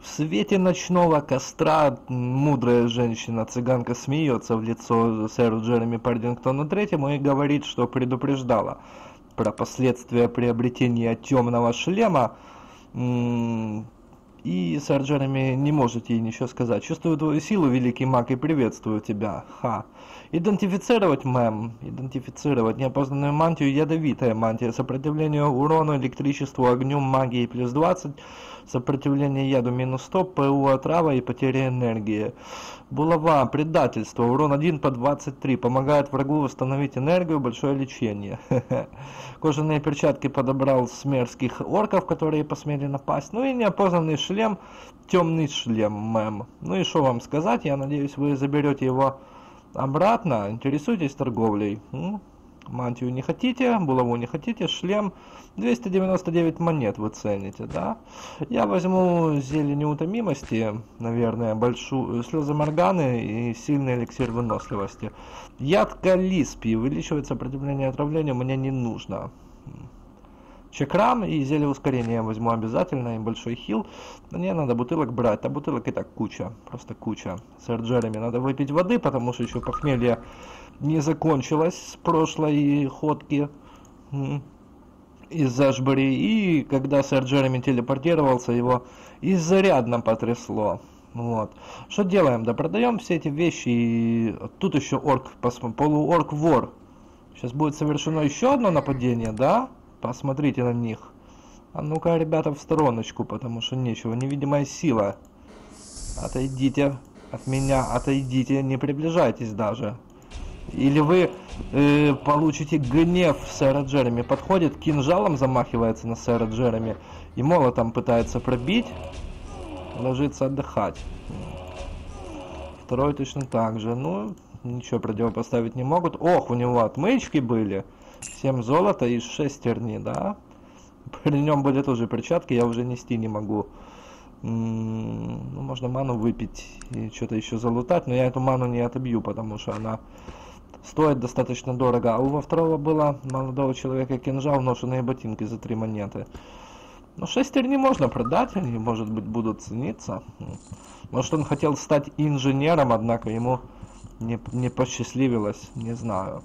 свете ночного костра мудрая женщина-цыганка смеется в лицо сэру Джереми Паддингтону третьему и говорит, что предупреждала про последствия приобретения темного шлема. И сэр Джереми не может ей ничего сказать. Чувствую твою силу, великий маг, и приветствую тебя. Ха. Идентифицировать, мэм. Идентифицировать неопознанную мантию. Ядовитая мантия. Сопротивление урону, электричеству, огню, магии плюс 20. Сопротивление яду минус 100. ПУ отрава и потеря энергии. Булава. Предательство. Урон 1 по 23. Помогает врагу восстановить энергию. Большое лечение. Кожаные перчатки подобрал с мерзких орков, которые посмели напасть. Ну и неопознанный шлем. Темный шлем, мэм. Ну и что вам сказать? Я надеюсь, вы заберете его обратно. Интересуетесь торговлей? Мантию не хотите, булаву не хотите, шлем 299 монет вы цените, да? Я возьму зелье неутомимости, наверное, большую, слезы Морганы и сильный эликсир выносливости. Яд Калиспи увеличивает сопротивление отравлению, мне не нужно. Чакрам и зелье ускорения я возьму обязательно, и большой хил. Мне надо бутылок брать, а бутылок и так куча, просто куча. Сэр Джереми, надо выпить воды, потому что еще похмелье не закончилось с прошлой ходки из Эшбери. И когда сэр Джереми телепортировался, его изрядно потрясло. Вот. Что делаем? Да продаем все эти вещи. И тут еще орк, полуорк-вор. Сейчас будет совершено еще одно нападение, да? Посмотрите на них. А ну-ка, ребята, в стороночку, потому что нечего. Невидимая сила. Отойдите от меня, отойдите, не приближайтесь даже. Или вы получите гнев сэра Джереми. Подходит, кинжалом замахивается на сэра Джереми. И молотом пытается пробить. Ложится отдыхать. Второй точно так же. Ну, ничего противопоставить не могут. Ох, у него отмычки были. 7 золота и 6 шестерни, да? При нем были тоже перчатки, я уже нести не могу. Ну, можно ману выпить и что-то еще залутать, но я эту ману не отобью, потому что она стоит достаточно дорого. А у второго было молодого человека кинжал, ношеные ботинки за 3 монеты. Ну, шестерни можно продать, они, может быть, будут цениться. Может, он хотел стать инженером, однако ему не посчастливилось, не знаю.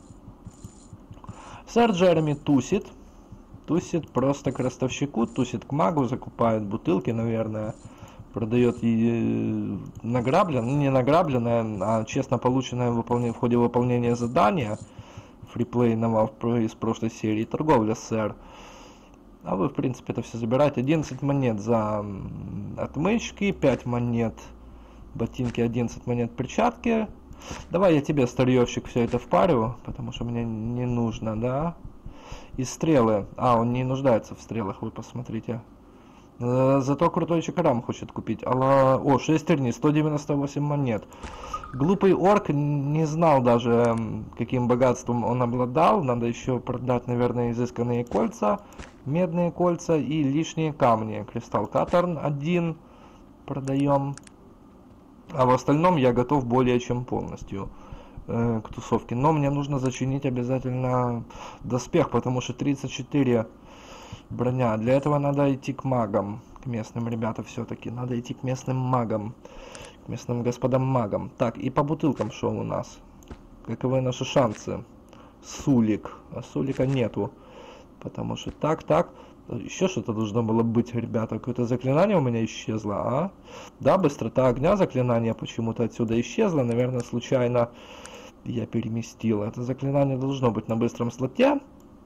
Сэр Джереми тусит. Тусит просто к ростовщику, тусит к магу, закупает бутылки, наверное. Продает и награбленное, не награбленное, а честно полученное в ходе выполнения задания фриплейного из прошлой серии. Торговля, сэр. А вы, в принципе, это все забираете. 11 монет за отмычки, 5 монет ботинки, 11 монет перчатки. Давай я тебе, старьевщик, все это впарю, потому что мне не нужно, да? И стрелы. А, он не нуждается в стрелах, вы посмотрите. Зато крутой чакрам хочет купить. О, шестерни, 198 монет. Глупый орк не знал даже, каким богатством он обладал. Надо еще продать, наверное, изысканные кольца, медные кольца и лишние камни. Кристалл Каттерн 1 продаем. А в остальном я готов более чем полностью к тусовке. Но мне нужно зачинить обязательно доспех, потому что 34 броня. Для этого надо идти к магам, к местным, ребята, все-таки. Надо идти к местным магам, к местным господам магам. Так, и по бутылкам что у нас? Каковы наши шансы? Сулик. А сулика нету. Потому что так. Еще что-то должно было быть, ребята. Какое-то заклинание у меня исчезло, а? Да, быстрота огня заклинание почему-то отсюда исчезло. Наверное, случайно я переместил. Это заклинание должно быть на быстром слоте.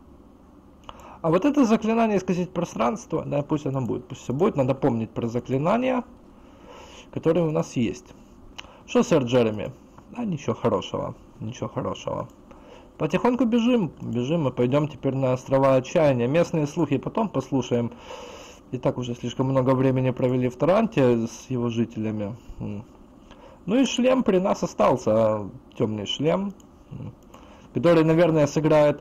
А вот это заклинание исказить пространство, да, пусть оно будет. Пусть все будет. Надо помнить про заклинания, которые у нас есть. Что, сэр Джереми? Да, ничего хорошего. Ничего хорошего. Потихоньку бежим и пойдем теперь на острова отчаяния. Местные слухи потом послушаем. И так уже слишком много времени провели в Таранте с его жителями. Ну и шлем при нас остался, темный шлем, который, наверное, сыграет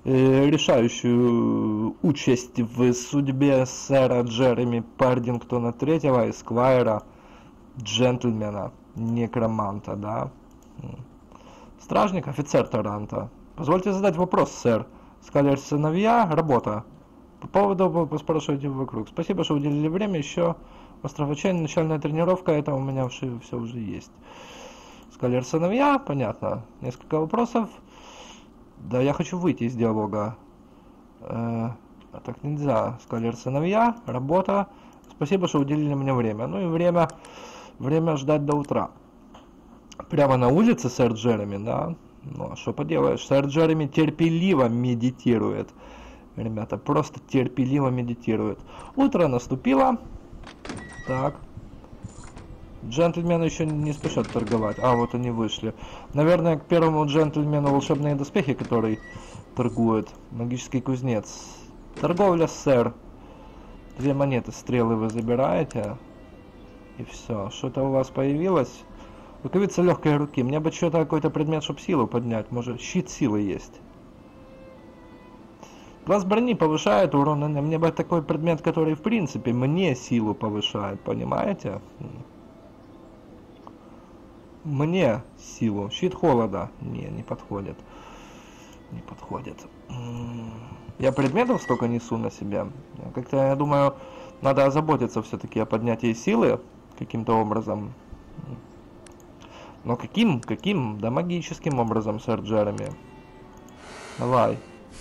решающую участь в судьбе сэра Джереми Паддингтона третьего, эсквайра, джентльмена, некроманта, да. Стражник, офицер Таранта. Позвольте задать вопрос, сэр. Скалер сыновья, работа. По поводу поспрашивайте вокруг. Спасибо, что уделили время. Еще остров отчаяния, начальная тренировка. Это у меня все уже есть. Скалер сыновья, понятно. Несколько вопросов. Да, я хочу выйти из диалога. А так нельзя. Скалер сыновья, работа. Спасибо, что уделили мне время. Ну и время ждать до утра. Прямо на улице сэр Джереми, да? Ну а что поделаешь, сэр Джереми терпеливо медитирует. Ребята, просто терпеливо медитирует. Утро наступило. Так. Джентльмены еще не спешат торговать. А, вот они вышли. Наверное, к первому джентльмену волшебные доспехи, который торгует. Магический кузнец. Торговля, сэр. 2 монеты, стрелы вы забираете. И все. Что-то у вас появилось? Рукавица легкой руки. Мне бы что-то, какой-то предмет, чтобы силу поднять. Может, щит силы есть. Класс брони повышает урон. Мне бы такой предмет, который, в принципе, мне силу повышает. Понимаете? Мне силу. Щит холода. Не подходит. Не подходит. Я предметов столько несу на себе. Как-то, я думаю, надо озаботиться все-таки о поднятии силы каким-то образом. Но каким? Да магическим образом, сэр Джереми. Давай.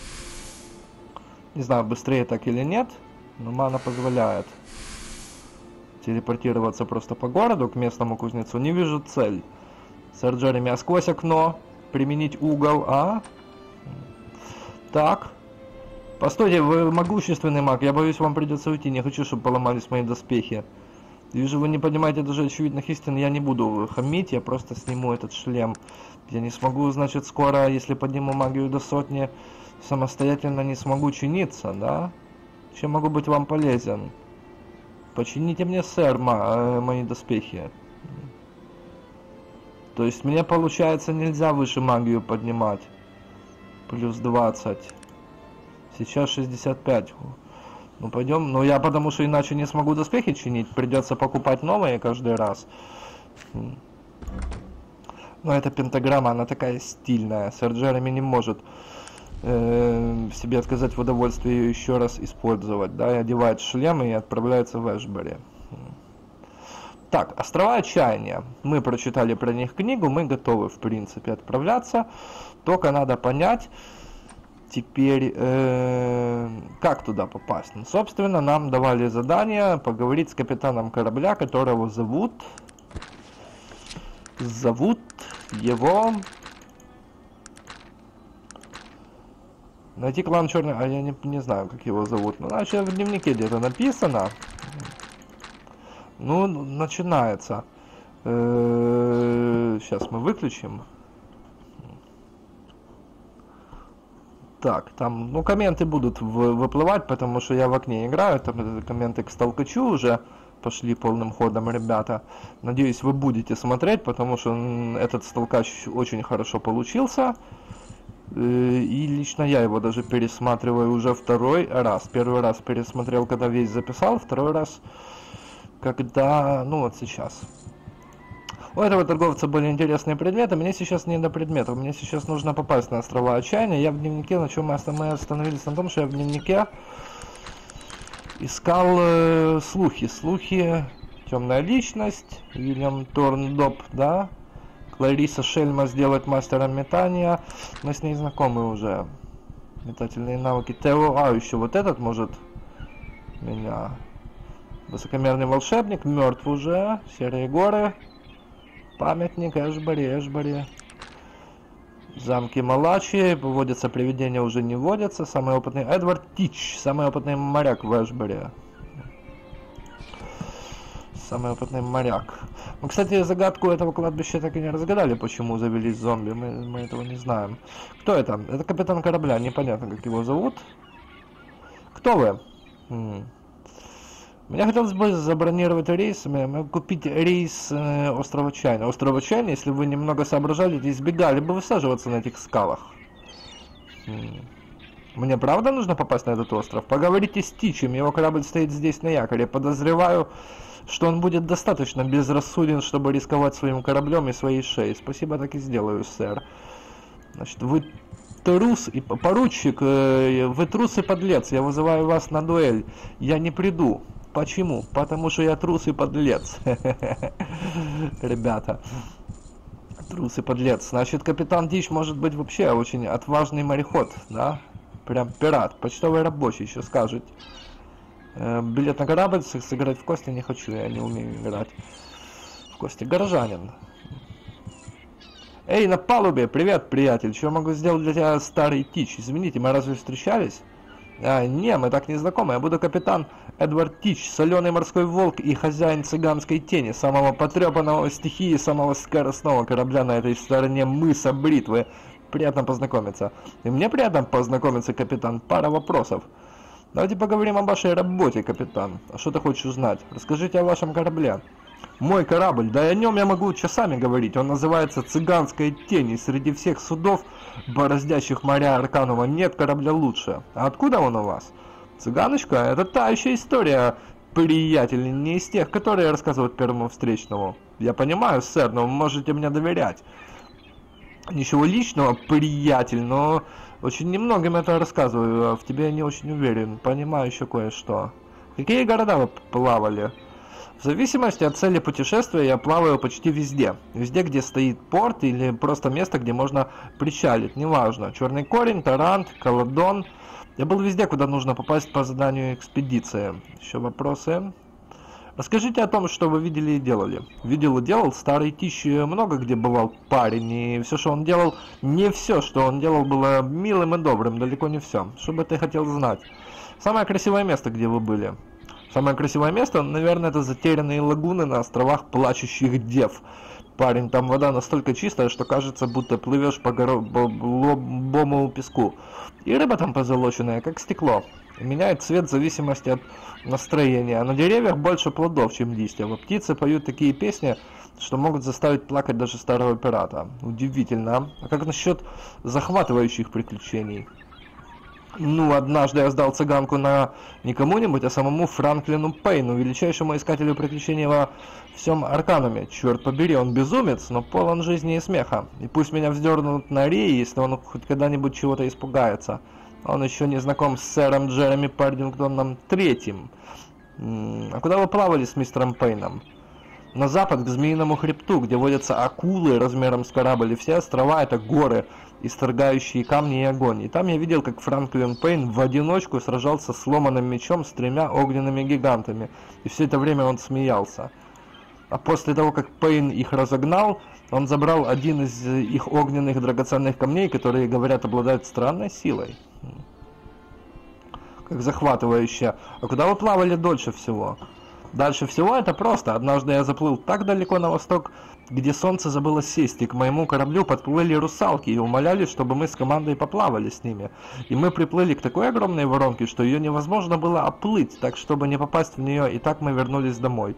Не знаю, быстрее так или нет, но мана позволяет телепортироваться просто по городу к местному кузнецу. Не вижу цель. Сэр Джереми, а сквозь окно применить угол, а? Так. Постойте, вы могущественный маг, я боюсь, вам придется уйти. Не хочу, чтобы поломались мои доспехи. Вижу, вы не понимаете даже очевидных истин. Я не буду хамить, я просто сниму этот шлем. Я не смогу, значит, скоро, если подниму магию до 100, самостоятельно не смогу чиниться, да? Чем могу быть вам полезен? Почините мне, сэр, мои доспехи. То есть мне, получается, нельзя выше магию поднимать. Плюс 20. Сейчас 65. Ну пойдем. Но я потому что иначе не смогу доспехи чинить. Придется покупать новые каждый раз. Но эта пентаграмма, она такая стильная. Сэр Джереми не может себе отказать в удовольствии ее еще раз использовать. Да, и одевает шлем и отправляется в Эшбери. Так, острова отчаяния. Мы прочитали про них книгу, мы готовы, в принципе, отправляться. Только надо понять теперь, как туда попасть. Ну, собственно, нам давали задание поговорить с капитаном корабля, которого зовут его... Найти клан Черный... А я не знаю, как его зовут. Ну, значит, в дневнике где-то написано. Ну, начинается. Сейчас мы выключим. Так, там, ну, комменты будут выплывать, потому что я в окне играю. Там комменты к сталкачу уже пошли полным ходом, ребята. Надеюсь, вы будете смотреть, потому что этот сталкач очень хорошо получился. И лично я его даже пересматриваю уже второй раз. Первый раз пересмотрел, когда весь записал, второй раз, когда, ну вот сейчас. У этого торговца были интересные предметы, мне сейчас не до предметов, мне сейчас нужно попасть на острова отчаяния. Я в дневнике, на чем мы остановились, на том, что я в дневнике искал слухи. Темная личность, Уильям Торндоп, да? Клариса Шельма сделать мастером метания. Мы с ней знакомы уже. Метательные навыки. Тео, еще вот этот может меня. Высокомерный волшебник, мертв уже. Серые горы. Памятник, Эшбери. Замки Малачи. Вводятся привидения, уже не вводятся. Самый опытный Эдвард Тич. Самый опытный моряк в Эшбери. Самый опытный моряк. Мы, кстати, загадку этого кладбища так и не разгадали, почему завелись зомби. Мы этого не знаем. Кто это? Это капитан корабля. Непонятно, как его зовут. Кто вы? Мне хотелось бы забронировать рейс, купить рейс острова Отчаяния. Остров Отчаяния, если вы немного соображали, избегали бы высаживаться на этих скалах. Мне правда нужно попасть на этот остров? Поговорите с Тичем, его корабль стоит здесь на якоре. Подозреваю, что он будет достаточно безрассуден, чтобы рисковать своим кораблем и своей шеей. Спасибо, так и сделаю, сэр. Значит, вы трус и поручик, вы трус и подлец, я вызываю вас на дуэль. Я не приду. Почему? Потому что я трус и подлец. Ребята. Трус и подлец. Значит, капитан Дич может быть вообще очень отважный мореход, да? Прям пират, почтовый рабочий, еще скажет. Билет на корабль, сыграть в кости не хочу, я не умею играть в кости. Горожанин. Эй, на палубе, привет, приятель, что могу сделать для тебя, старый Тич? Извините, мы разве встречались? Не, мы так не знакомы. Я буду капитан Эдвард Тич, соленый морской волк и хозяин цыганской тени, самого потрепанного стихии, самого скоростного корабля на этой стороне мыса Бритвы. Приятно познакомиться. И мне приятно познакомиться, капитан. Пара вопросов. Давайте поговорим о вашей работе, капитан. А что ты хочешь узнать? Расскажите о вашем корабле. Мой корабль, да и о нем я могу часами говорить. Он называется «Цыганская тень», и среди всех судов, бороздящих моря Арканума, нет корабля лучше. А откуда он у вас? Цыганочка, это та еще история, приятель, не из тех, которые рассказывают первому встречному. Я понимаю, сэр, но вы можете мне доверять. Ничего личного, приятель, но очень немногим это рассказываю, а в тебе я не очень уверен. Понимаю еще кое-что. Какие города вы плавали? В зависимости от цели путешествия я плаваю почти везде. Везде, где стоит порт или просто место, где можно причалить, неважно. Черный корень, Тарант, Каладон. Я был везде, куда нужно попасть по заданию экспедиции. Еще вопросы? Расскажите о том, что вы видели и делали. Видел и делал, старый Тич много где бывал парень, и все, что он делал, не все, что он делал, было милым и добрым, далеко не все. Что бы ты хотел знать? Самое красивое место, где вы были? Самое красивое место, наверное, это затерянные лагуны на островах Плачущих Дев. Парень, там вода настолько чистая, что кажется, будто плывешь по голубому песку. И рыба там позолоченная, как стекло. Меняет цвет в зависимости от настроения. А на деревьях больше плодов, чем листьев. А птицы поют такие песни, что могут заставить плакать даже старого пирата. Удивительно. А как насчет захватывающих приключений? Ну, однажды я сдал цыганку не кому-нибудь, а самому Франклину Пейну, величайшему искателю приключений во всем Аркануме. Черт побери, он безумец, но полон жизни и смеха. И пусть меня вздернут на рее, если он хоть когда-нибудь чего-то испугается. Он еще не знаком с сэром Джереми Паддингтоном Третьим. А куда вы плавали с мистером Пейном? На запад, к Змеиному хребту, где водятся акулы размером с корабль, и все острова — это горы, исторгающие камни и огонь. И там я видел, как Франклин Пейн в одиночку сражался с сломанным мечом с 3 огненными гигантами. И все это время он смеялся. А после того, как Пейн их разогнал, он забрал один из их огненных драгоценных камней, которые, говорят, обладают странной силой. Как захватывающе. А куда вы плавали дольше всего? Дальше всего это просто. Однажды я заплыл так далеко на восток, где солнце забыло сесть, и к моему кораблю подплыли русалки и умоляли, чтобы мы с командой поплавали с ними. И мы приплыли к такой огромной воронке, что ее невозможно было оплыть, так чтобы не попасть в нее, и так мы вернулись домой.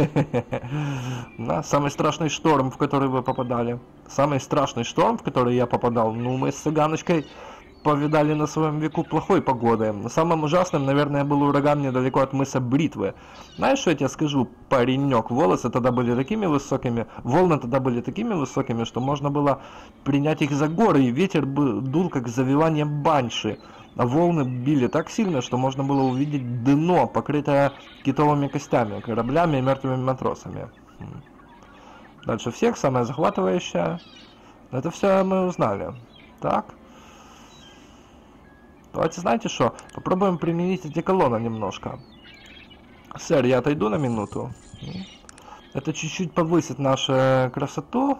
Самый страшный шторм, в который вы попадали. Самый страшный шторм, в который я попадал, ну, мы с цыганочкой повидали на своем веку плохой погоды. Самым ужасным, наверное, был ураган недалеко от мыса Бритвы. Знаешь, что я тебе скажу, паренек? Волны тогда были такими высокими, что можно было принять их за горы, и ветер дул, как завивание банши. А волны били так сильно, что можно было увидеть дно, покрытое китовыми костями, кораблями и мертвыми матросами. Дальше всех, самое захватывающее. Это все мы узнали. Так. Давайте, знаете что, попробуем применить одеколона немножко. Сэр, я отойду на минуту. Это чуть-чуть повысит нашу красоту.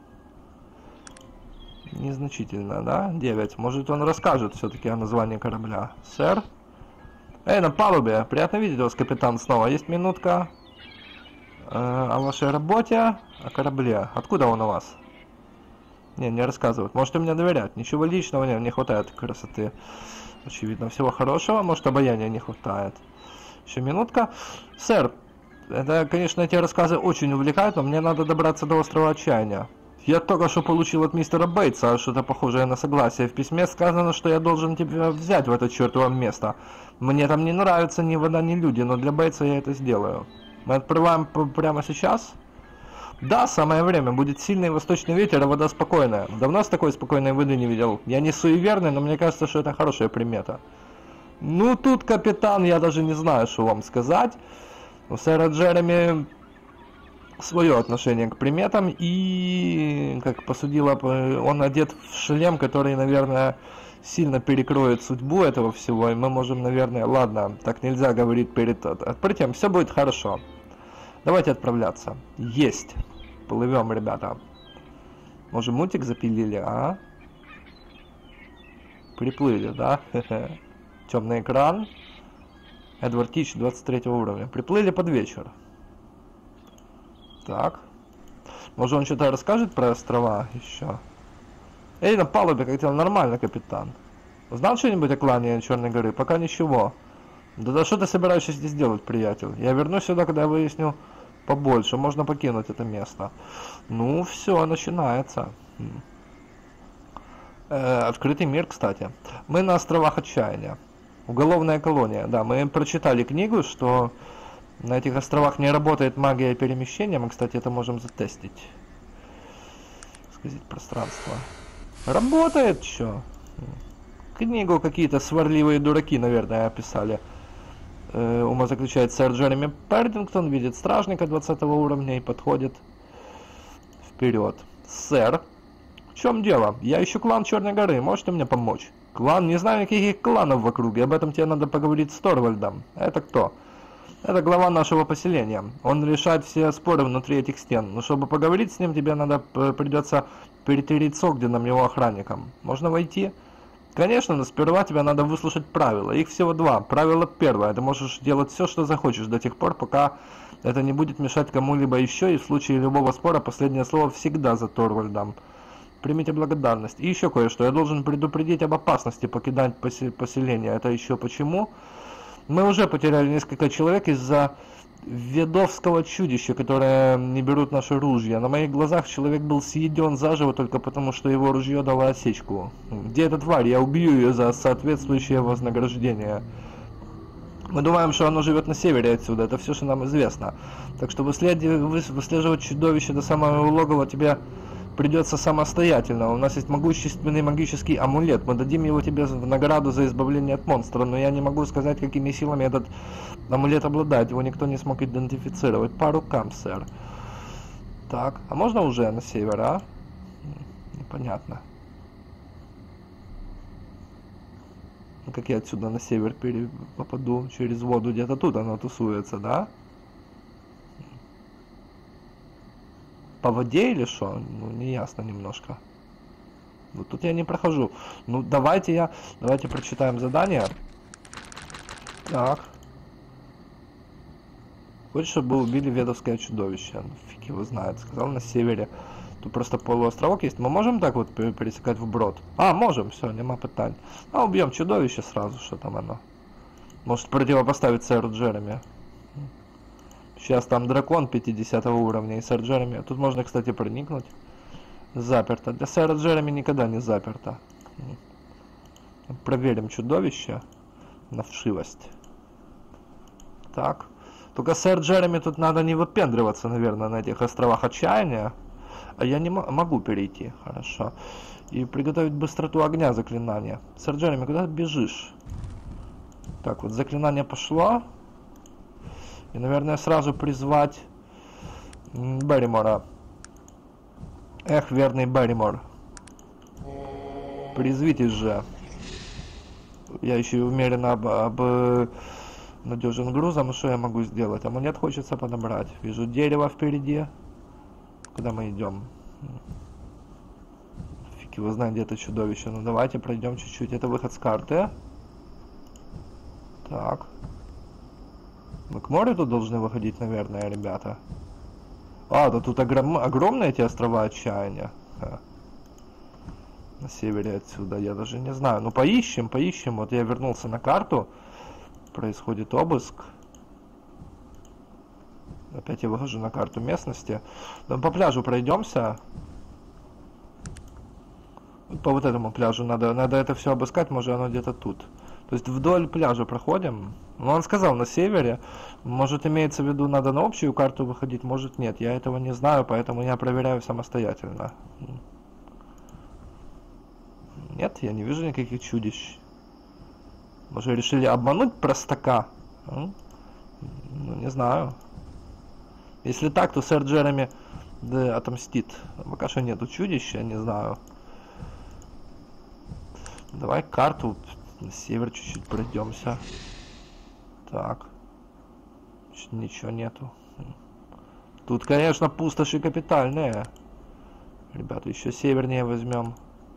Незначительно, да? 9. Может, он расскажет все-таки о названии корабля. Сэр? Эй, на палубе. Приятно видеть вас, капитан, снова. Есть минутка? О вашей работе, о корабле. Откуда он у вас? Не рассказывают. Можете мне доверять. Ничего личного не хватает красоты. Очевидно, всего хорошего. Может, обаяния не хватает. Еще минутка. Сэр, это, конечно, эти рассказы очень увлекают, но мне надо добраться до острова Отчаяния. Я только что получил от мистера Бейтса что-то похожее на согласие. В письме сказано, что я должен тебя взять в это чертово место. Мне там не нравится ни вода, ни люди, но для Бейтса я это сделаю. Мы отплываем прямо сейчас? Да, самое время. Будет сильный восточный ветер, а вода спокойная. Давно с такой спокойной воды не видел. Я не суеверный, но мне кажется, что это хорошая примета. Ну, тут, капитан, я даже не знаю, что вам сказать. У сэра Джереми свое отношение к приметам, и, как посудила, он одет в шлем, который, наверное, сильно перекроет судьбу этого всего, и мы можем, наверное, ладно, так нельзя говорить перед открытием, все будет хорошо. Давайте отправляться. Есть. Плывем, ребята. Может, мультик запилили, а? Приплыли, да? Темный экран. Эдвард Тич 23 уровня. Приплыли под вечер. Так. Может, он что-то расскажет про острова еще? Эй, на палубе как-то нормально, капитан. Знал что-нибудь о клане Черной горы? Пока ничего. Да что ты собираешься здесь делать, приятель? Я вернусь сюда, когда я выясню побольше. Можно покинуть это место. Ну, все, начинается. Открытый мир, кстати. Мы на островах Отчаяния. Уголовная колония. Да, мы прочитали книгу, что на этих островах не работает магия перемещения. Мы, кстати, это можем затестить. Сказать пространство. Работает, чё? Книгу какие-то сварливые дураки, наверное, описали. Умозаключает сэр Джереми Пердингтон, видит стражника 20 уровня и подходит вперед. Сэр, в чем дело? Я ищу клан Черной горы, можете мне помочь? Клан? Не знаю никаких кланов в округе, об этом тебе надо поговорить с Торвальдом. Это кто? Это глава нашего поселения. Он решает все споры внутри этих стен. Но чтобы поговорить с ним, тебе надо придется перетереть с Огденом, его охранником. Можно войти? Конечно, но сперва тебе надо выслушать правила. Их всего два. Правило первое. Ты можешь делать все, что захочешь, до тех пор, пока это не будет мешать кому-либо еще, и в случае любого спора последнее слово всегда за Торвальдом. Примите благодарность. И еще кое-что. Я должен предупредить об опасности покидать поселение. Это еще почему? Мы уже потеряли несколько человек из-за ведовского чудища, которое не берут наши ружья. На моих глазах человек был съеден заживо только потому, что его ружье дало осечку. Где эта тварь? Я убью ее за соответствующее вознаграждение. Мы думаем, что оно живет на севере отсюда. Это все, что нам известно. Так что выслеживать чудовище до самого логова тебе придется самостоятельно. У нас есть могущественный магический амулет. Мы дадим его тебе в награду за избавление от монстра. Но я не могу сказать, какими силами этот амулет обладает. Его никто не смог идентифицировать. По рукам, сэр. Так, а можно уже на север, а? Непонятно. Ну, как я отсюда на север попаду через воду? Где-то тут оно тусуется, да? По воде или что? Ну, не ясно немножко. Вот тут я не прохожу. Ну, давайте прочитаем задание. Так. Хочешь, чтобы убили ведовское чудовище? Ну, фиг его знает. Сказал на севере. Тут просто полуостровок есть. Мы можем так вот пересекать вброд? А, можем, все, нема питань. А, убьем чудовище сразу, что там оно. Может противопоставить сэру Джереми. Сейчас там дракон 50 уровня и сэр Джереми. Тут можно, кстати, проникнуть. Заперто. Для сэра Джереми никогда не заперто. Проверим чудовище на вшивость. Так. Только сэр Джереми тут надо не выпендриваться, наверное, на этих островах Отчаяния. А я не могу перейти. Хорошо. И приготовить быстроту огня заклинания. Сэр Джереми, куда ты бежишь? Так, вот заклинание пошло. И, наверное, сразу призвать Берримора. Эх, верный Берримор. Призвитесь же. Я еще и умеренно надежен грузом. Что я могу сделать? Амулет хочется подобрать. Вижу дерево впереди. Куда мы идем? Фиг его знает, где это чудовище. Ну давайте пройдем чуть-чуть. Это выход с карты. Так. Мы к морю тут должны выходить, наверное, ребята. А, да тут огромные эти острова Отчаяния. На севере отсюда, я даже не знаю. Ну поищем. Вот я вернулся на карту. Происходит обыск. Опять я выхожу на карту местности. Да, по пляжу пройдемся. По вот этому пляжу надо это все обыскать, может оно где-то тут. То есть вдоль пляжа проходим. Ну, он сказал, на севере. Может, имеется в виду, надо на общую карту выходить, может, нет. Я этого не знаю, поэтому я проверяю самостоятельно. Нет, я не вижу никаких чудищ. Может, решили обмануть простака? Ну, не знаю. Если так, то сэр Джереми да, отомстит. Пока что нету чудища, не знаю. Давай карту на север чуть-чуть пройдемся. Так. Ничего нету. Тут, конечно, пустоши капитальные. Ребята, еще севернее возьмем.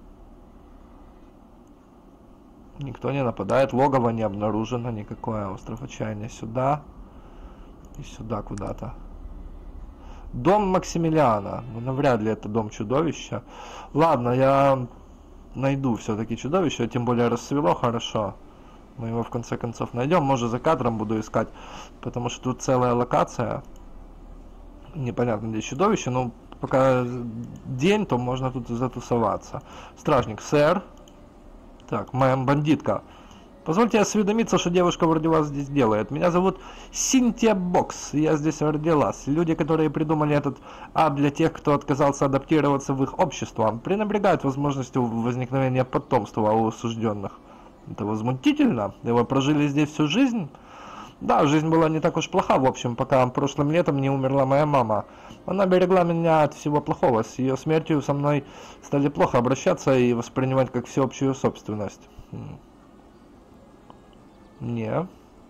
Никто не нападает. Логово не обнаружено никакое. Остров отчаяния сюда. И сюда куда-то. Дом Максимилиана. Ну, навряд ли это дом чудовища. Ладно, я найду все-таки чудовище. Тем более рассвело хорошо. Мы его в конце концов найдем. Может, за кадром буду искать. Потому что тут целая локация. Непонятно, где чудовище. Но пока день, то можно тут затусоваться. Стражник, сэр. Так, мэм, бандитка. Позвольте осведомиться, что девушка вроде вас здесь делает. Меня зовут Синтия Бокс. Я здесь родилась. Люди, которые придумали этот ад для тех, кто отказался адаптироваться в их общество, пренебрегают возможностью возникновения потомства у осужденных. Это возмутительно. Вы прожили здесь всю жизнь? Да, жизнь была не так уж плоха, в общем, пока прошлым летом не умерла моя мама. Она берегла меня от всего плохого. С ее смертью со мной стали плохо обращаться и воспринимать как всеобщую собственность. Не.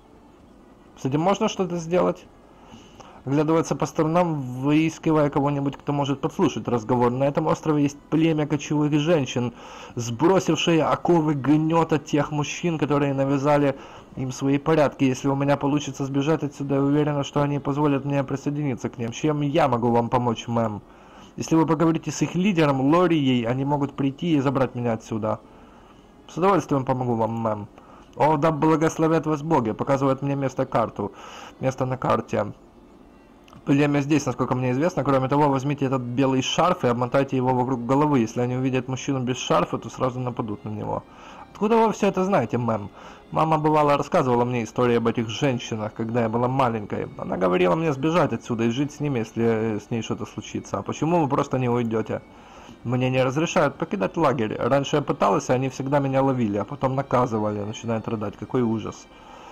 С этим можно что-то сделать? Оглядывается по сторонам, выискивая кого-нибудь, кто может подслушать разговор. На этом острове есть племя кочевых женщин, сбросившие оковы гнета тех мужчин, которые навязали им свои порядки. Если у меня получится сбежать отсюда, я уверена, что они позволят мне присоединиться к ним. Чем я могу вам помочь, мэм? Если вы поговорите с их лидером, Лорией, они могут прийти и забрать меня отсюда. С удовольствием помогу вам, мэм. О, да благословят вас боги, показывает мне место на карте. Племя здесь, насколько мне известно. Кроме того, возьмите этот белый шарф и обмотайте его вокруг головы. Если они увидят мужчину без шарфа, то сразу нападут на него. Откуда вы все это знаете, мэм? Мама бывало рассказывала мне истории об этих женщинах, когда я была маленькой. Она говорила мне сбежать отсюда и жить с ними, если с ней что-то случится. А почему вы просто не уйдете? Мне не разрешают покидать лагерь. Раньше я пыталась, и они всегда меня ловили, а потом наказывали. Начинает рыдать. Какой ужас.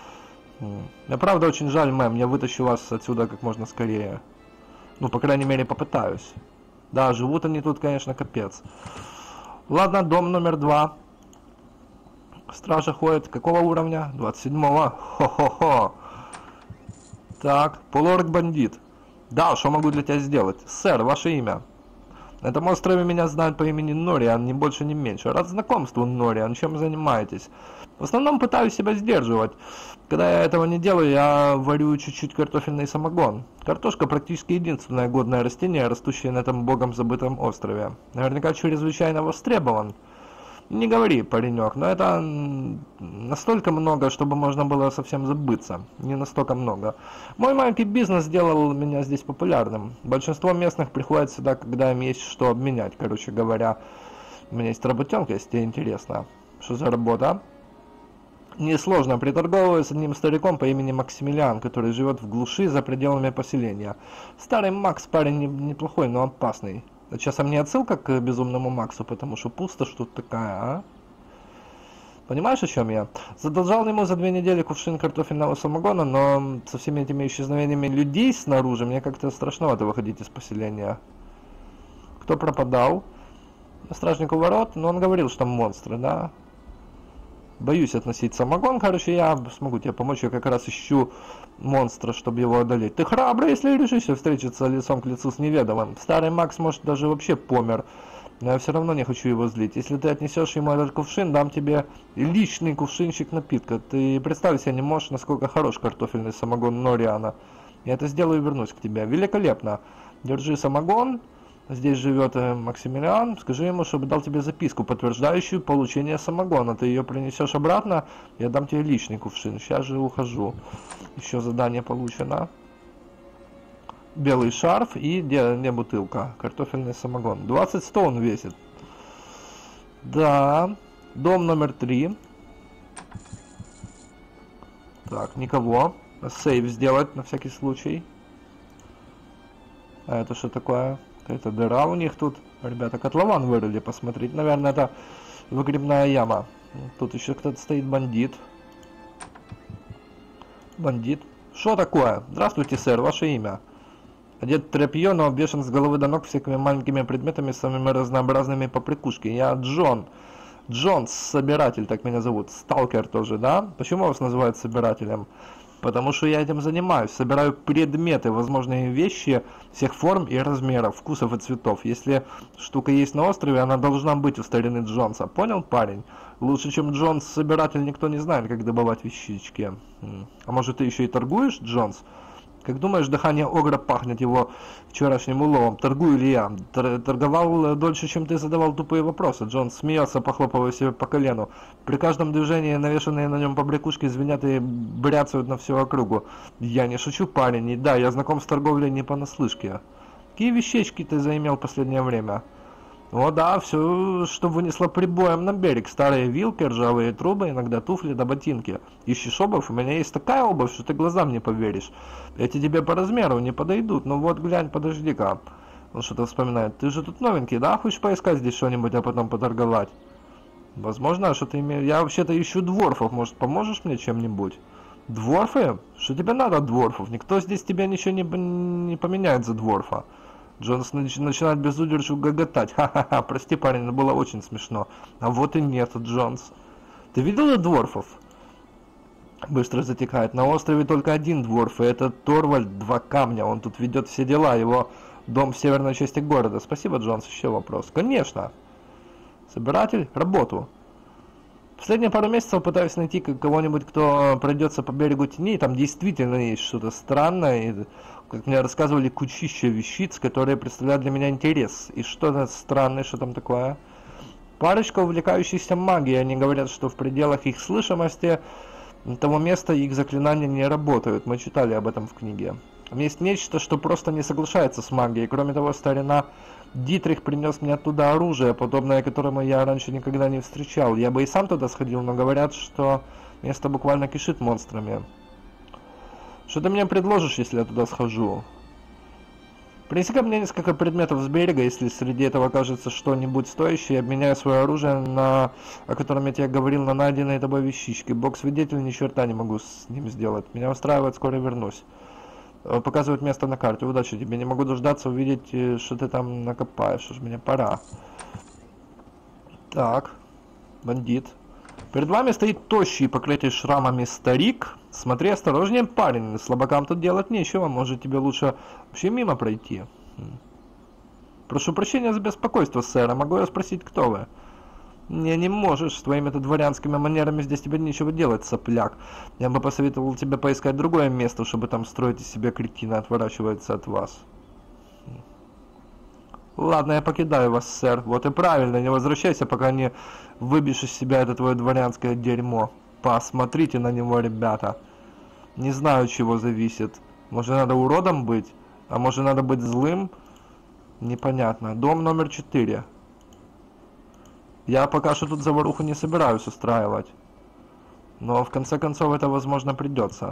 Мне правда очень жаль, мэм. Я вытащу вас отсюда как можно скорее. Ну, по крайней мере, попытаюсь. Да, живут они тут, конечно, капец. Ладно, дом номер 2. Стража ходит. Какого уровня? 27-го. Хо-хо-хо. Так, полуорг-бандит. Да, что могу для тебя сделать? Сэр, ваше имя? На этом острове меня знают по имени Нориан, ни больше, ни меньше. Рад знакомству, Нориан. Чем занимаетесь? В основном пытаюсь себя сдерживать. Когда я этого не делаю, я варю чуть-чуть картофельный самогон. Картошка практически единственное годное растение, растущее на этом богом забытом острове. Наверняка чрезвычайно востребован. Не говори, паренек, но это настолько много, чтобы можно было совсем забыться. Не настолько много. Мой маленький бизнес сделал меня здесь популярным. Большинство местных приходят сюда, когда им есть что обменять. Короче говоря, у меня есть работенка, если тебе интересно. Что за работа? Несложно. Приторговываю с одним стариком по имени Максимилиан, который живет в глуши за пределами поселения. Старый Макс парень неплохой, но опасный. Часом не отсылка к безумному Максу, потому что пустошь тут такая, а? Понимаешь, о чем я? Задолжал ему за 2 недели кувшин картофельного самогона, но со всеми этими исчезновениями людей снаружи мне как-то страшновато выходить из поселения. Кто пропадал? Стражник у ворот, но он говорил, что монстры, да? Боюсь относить самогон, короче, я смогу тебе помочь, я как раз ищу монстра, чтобы его одолеть. Ты храбрый, если решишься встретиться лицом к лицу с неведомым. Старый Макс, может, даже вообще помер, но я все равно не хочу его злить. Если ты отнесешь ему этот кувшин, дам тебе личный кувшинчик напитка. Ты представить себе не можешь, насколько хорош картофельный самогон Нориана. Я это сделаю и вернусь к тебе. Великолепно. Держи самогон. Здесь живет Максимилиан. Скажи ему, чтобы дал тебе записку, подтверждающую получение самогона. Ты ее принесешь обратно, я дам тебе личный кувшин. Сейчас же ухожу. Еще задание получено. Белый шарф и не бутылка. Картофельный самогон. 20 стоун весит. Да. Дом номер 3. Так, никого. Сейв сделать на всякий случай. А это что такое? Какая-то дыра у них тут. Ребята, котлован вырыли, посмотреть. Наверное, это выгребная яма. Тут еще кто-то стоит, бандит. Бандит. Что такое? Здравствуйте, сэр, ваше имя? Одет тряпье, но обвешан с головы до ног всякими маленькими предметами, самыми разнообразными по прикушке. Я Джон. Джон, собиратель, так меня зовут. Сталкер тоже, да? Почему вас называют собирателем? Потому что я этим занимаюсь. Собираю предметы, возможные вещи всех форм и размеров, вкусов и цветов. Если штука есть на острове, она должна быть у старины Джонса. Понял, парень? Лучше, чем Джонс собиратель, никто не знает, как добывать вещички. А может, ты еще и торгуешь, Джонс? Как думаешь, дыхание огра пахнет его вчерашним уловом? Торгую ли я? Торговал дольше, чем ты задавал тупые вопросы. Джон смеется, похлопывая себе по колену. При каждом движении навешанные на нем побрякушки звенят и бряцают на всю округу. Я не шучу, парень. И да, я знаком с торговлей не понаслышке. Какие вещички ты заимел в последнее время? О да, все, что вынесло прибоем на берег. Старые вилки, ржавые трубы, иногда туфли да ботинки. Ищешь обувь? У меня есть такая обувь, что ты глазам не поверишь. Эти тебе по размеру не подойдут. Ну вот, глянь, подожди-ка. Он что-то вспоминает. Ты же тут новенький, да? Хочешь поискать здесь что-нибудь, а потом поторговать? Возможно, что ты имеешь... Я вообще-то ищу дворфов. Может, поможешь мне чем-нибудь? Дворфы? Что тебе надо от дворфов? Никто здесь тебя ничего не поменяет за дворфа. Джонс начинает без удержу гоготать. Ха-ха-ха, прости, парень, это было очень смешно. А вот и нет, Джонс. Ты видел дворфов? Быстро затекает. На острове только один дворф, и это Торвальд, 2 камня. Он тут ведет все дела, его дом в северной части города. Спасибо, Джонс. Еще вопрос? Конечно. Собиратель? Работу. Последние пару месяцев пытаюсь найти кого-нибудь, кто пройдется по берегу теней. Там действительно есть что-то странное. И, как мне рассказывали, кучища вещиц, которые представляют для меня интерес. И что-то странное, что там такое? Парочка, увлекающихся магией. Они говорят, что в пределах их слышимости того места их заклинания не работают. Мы читали об этом в книге. Там есть нечто, что просто не соглашается с магией. Кроме того, старина Дитрих принес мне оттуда оружие, подобное которому я раньше никогда не встречал. Я бы и сам туда сходил, но говорят, что место буквально кишит монстрами. Что ты мне предложишь, если я туда схожу? Принеси ко мне несколько предметов с берега, если среди этого окажется что-нибудь стоящее, обменяю свое оружие, о котором я тебе говорил, на найденные тобой вещички. Бог-свидетель, ни черта не могу с ним сделать. Меня устраивает, скоро вернусь. Показывает место на карте. Удачи тебе. Не могу дождаться увидеть, что ты там накопаешь. Уж мне пора. Так. Бандит. Перед вами стоит тощий, покрытый шрамами старик. Смотри осторожнее, парень. Слабакам тут делать нечего. Может, тебе лучше вообще мимо пройти. Прошу прощения за беспокойство, сэр. Могу я спросить, кто вы? Не можешь, с твоими-то дворянскими манерами здесь тебе нечего делать, сопляк. Я бы посоветовал тебе поискать другое место, чтобы там строить из себя кретина, отворачивается от вас. Ладно, я покидаю вас, сэр. Вот и правильно, не возвращайся, пока не выбьешь из себя это твое дворянское дерьмо. Посмотрите на него, ребята. Не знаю, чего зависит. Может, надо уродом быть? А может, надо быть злым? Непонятно. Дом номер 4. Я пока что тут заваруху не собираюсь устраивать. Но в конце концов это, возможно, придется.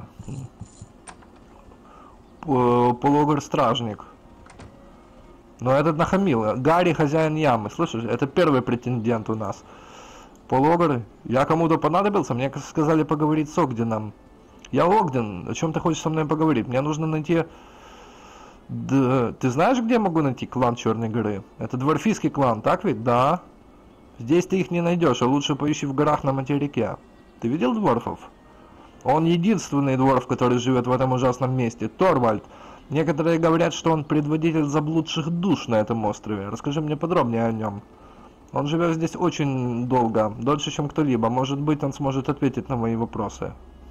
Полугр-стражник. Но этот нахамил. Гарри, хозяин ямы. Слышишь, это первый претендент у нас. Полугр, я кому-то понадобился? Мне сказали поговорить с Огденом. Я Огден. О чем ты хочешь со мной поговорить? Мне нужно найти... Да, ты знаешь, где я могу найти клан Черной горы? Это дворфийский клан, так ведь? Да. Здесь ты их не найдешь, а лучше поищи в горах на материке. Ты видел дворфов? Он единственный дворф, который живет в этом ужасном месте. Торвальд. Некоторые говорят, что он предводитель заблудших душ на этом острове. Расскажи мне подробнее о нем. Он живет здесь очень долго, дольше, чем кто-либо. Может быть, он сможет ответить на мои вопросы.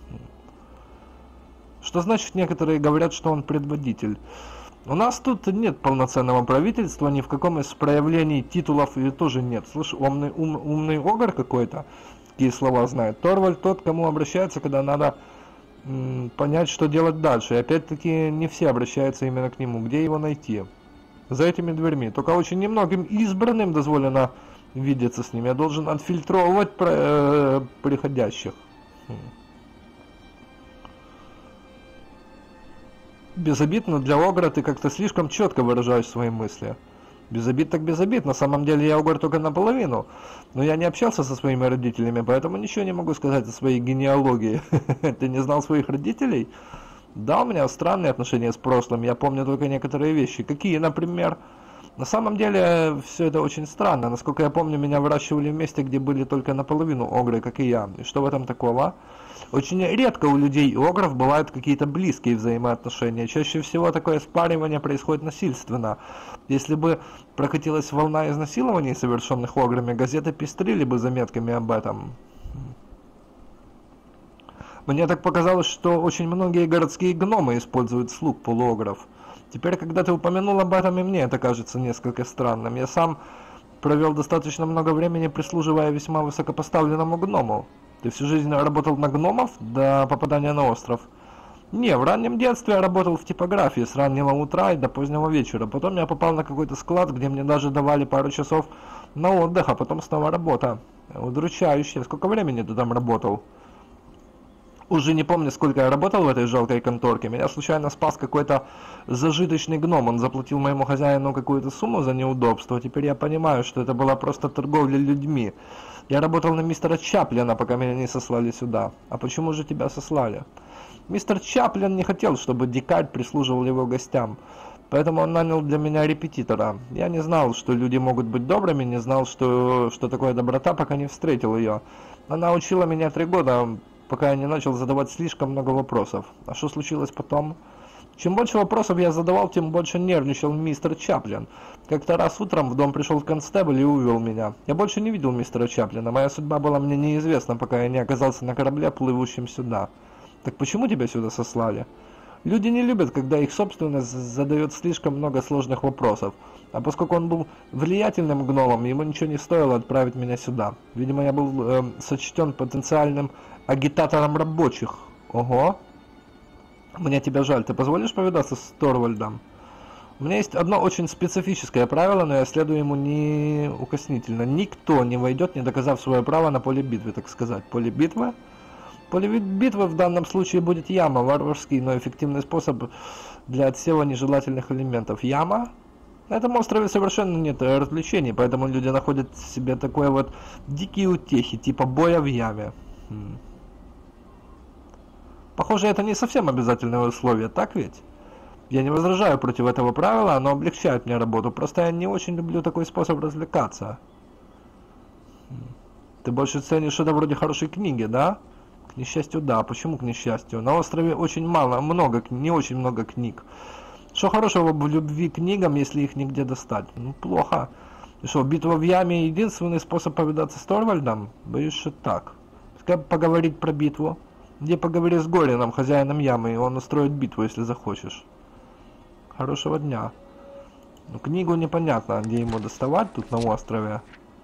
Что значит, некоторые говорят, что он предводитель? У нас тут нет полноценного правительства, ни в каком из проявлений титулов и тоже нет. Слышь, умный огр какой-то, такие слова знает. Торвальд тот, к кому обращается, когда надо понять, что делать дальше. И опять-таки не все обращаются именно к нему. Где его найти? За этими дверьми. Только очень немногим избранным дозволено видеться с ними. Я должен отфильтровывать приходящих. Без обид, но для огра ты как-то слишком четко выражаешь свои мысли. Без обид так без обид. На самом деле я огр только наполовину. Но я не общался со своими родителями, поэтому ничего не могу сказать о своей генеалогии. Ты не знал своих родителей? Да, у меня странные отношения с прошлым. Я помню только некоторые вещи. Какие, например? На самом деле все это очень странно. Насколько я помню, меня выращивали в месте, где были только наполовину огры, как и я. И что в этом такого? Очень редко у людей и огров бывают какие-то близкие взаимоотношения. Чаще всего такое спаривание происходит насильственно. Если бы прокатилась волна изнасилований, совершенных ограми, газеты пестрили бы заметками об этом. Мне так показалось, что очень многие городские гномы используют слуг полуогров. Теперь, когда ты упомянул об этом, и мне это кажется несколько странным. Я сам провел достаточно много времени, прислуживая весьма высокопоставленному гному. Ты всю жизнь работал на гномов до попадания на остров? Не, в раннем детстве я работал в типографии с раннего утра и до позднего вечера. Потом я попал на какой-то склад, где мне даже давали пару часов на отдых, а потом снова работа. Удручающе. Сколько времени ты там работал? Уже не помню, сколько я работал в этой жалкой конторке. Меня случайно спас какой-то зажиточный гном. Он заплатил моему хозяину какую-то сумму за неудобство. Теперь я понимаю, что это была просто торговля людьми. Я работал на мистера Чаплина, пока меня не сослали сюда. А почему же тебя сослали? Мистер Чаплин не хотел, чтобы дикарь прислуживал его гостям. Поэтому он нанял для меня репетитора. Я не знал, что люди могут быть добрыми, не знал, что такое доброта, пока не встретил ее. Она учила меня 3 года, пока я не начал задавать слишком много вопросов. А что случилось потом? Чем больше вопросов я задавал, тем больше нервничал мистер Чаплин. Как-то раз утром в дом пришел констебль и увел меня. Я больше не видел мистера Чаплина. Моя судьба была мне неизвестна, пока я не оказался на корабле, плывущем сюда. Так почему тебя сюда сослали? Люди не любят, когда их собственность задает слишком много сложных вопросов. А поскольку он был влиятельным гномом, ему ничего не стоило отправить меня сюда. Видимо, я был сочтен потенциальным агитатором рабочих. Ого. Мне тебя жаль. Ты позволишь повидаться с Торвальдом? У меня есть одно очень специфическое правило, но я следую ему неукоснительно. Никто не войдет, не доказав свое право на поле битвы, так сказать. Поле битвы? Поле битвы в данном случае будет яма, варварский, но эффективный способ для отсева нежелательных элементов. Яма? На этом острове совершенно нет развлечений, поэтому люди находят себе такое вот дикие утехи, типа боя в яме. Похоже, это не совсем обязательное условие, так ведь? Я не возражаю против этого правила, оно облегчает мне работу, просто я не очень люблю такой способ развлекаться. Ты больше ценишь что-то вроде хорошей книги, да? К несчастью, да. Почему к несчастью? На острове очень не очень много книг. Что хорошего в любви к книгам, если их нигде достать? Ну, плохо. И что, битва в яме единственный способ повидаться с Торвальдом? Боюсь, что так. Как поговорить про битву? Где поговори с Горином, хозяином ямы, и он устроит битву, если захочешь. Хорошего дня. Ну, книгу непонятно, где ему доставать тут на острове.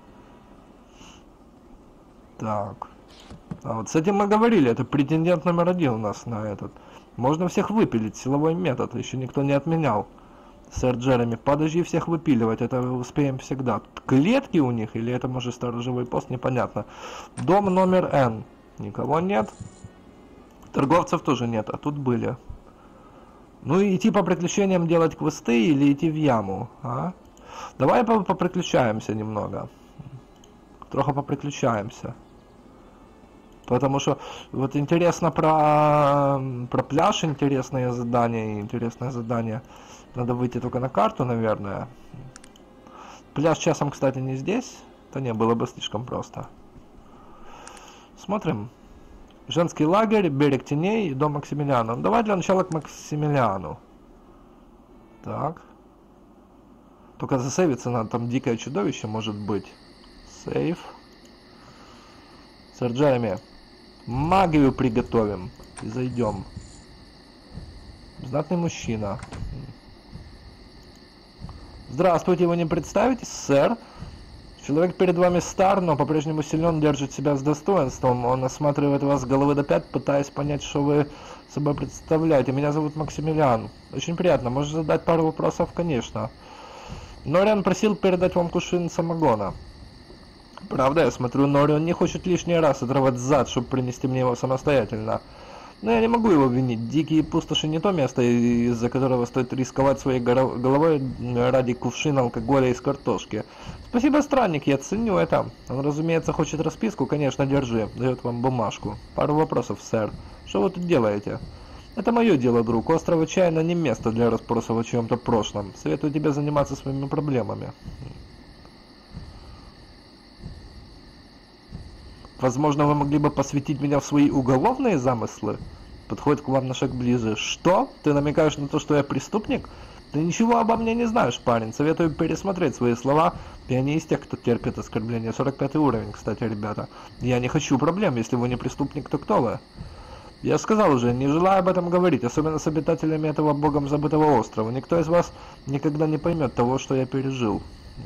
Так. А вот с этим мы говорили, это претендент номер 1 у нас на этот. Можно всех выпилить, силовой метод, еще никто не отменял. Сэр Джереми, подожди всех выпиливать, это успеем всегда. Тут клетки у них, или это может сторожевой пост, непонятно. Дом номер N. Никого нет. Торговцев тоже нет, а тут были. Ну и идти по приключениям делать квесты или идти в яму, а? Давай поприключаемся немного. Трохи поприключаемся. Потому что вот интересно про пляж, интересное задание. Надо выйти только на карту, наверное. Пляж часом, кстати, не здесь. Да не, было бы слишком просто. Смотрим. Женский лагерь, берег теней, дом Максимилиана. Ну, давай для начала к Максимилиану. Так. Только засейвиться надо, там дикое чудовище может быть. Сейв. Сэр Джереми, магию приготовим и зайдем. Знатный мужчина. Здравствуйте, вы не представитесь, сэр? Человек перед вами стар, но по-прежнему силен, держит себя с достоинством. Он осматривает вас с головы до пят, пытаясь понять, что вы собой представляете. Меня зовут Максимилиан. Очень приятно. Можешь задать пару вопросов? Конечно. Нориан просил передать вам кувшин самогона. Правда, я смотрю, Нориан не хочет лишний раз отрывать зад, чтобы принести мне его самостоятельно. Но я не могу его винить. Дикие пустоши не то место, из-за которого стоит рисковать своей головой ради кувшина алкоголя из картошки. Спасибо, странник, я ценю это. Он, разумеется, хочет расписку, конечно, держи. Дает вам бумажку. Пару вопросов, сэр. Что вы тут делаете? Это мое дело, друг. Остров отчаянно не место для расспросов о чьем-то прошлом. Советую тебе заниматься своими проблемами. Возможно, вы могли бы посвятить меня в свои уголовные замыслы? Подходит к вам на шаг ближе. Что? Ты намекаешь на то, что я преступник? Ты ничего обо мне не знаешь, парень. Советую пересмотреть свои слова. Я не из тех, кто терпит оскорбления. 45 уровень, кстати, ребята. Я не хочу проблем. Если вы не преступник, то кто вы? Я сказал уже, не желаю об этом говорить, особенно с обитателями этого богом забытого острова. Никто из вас никогда не поймет того, что я пережил.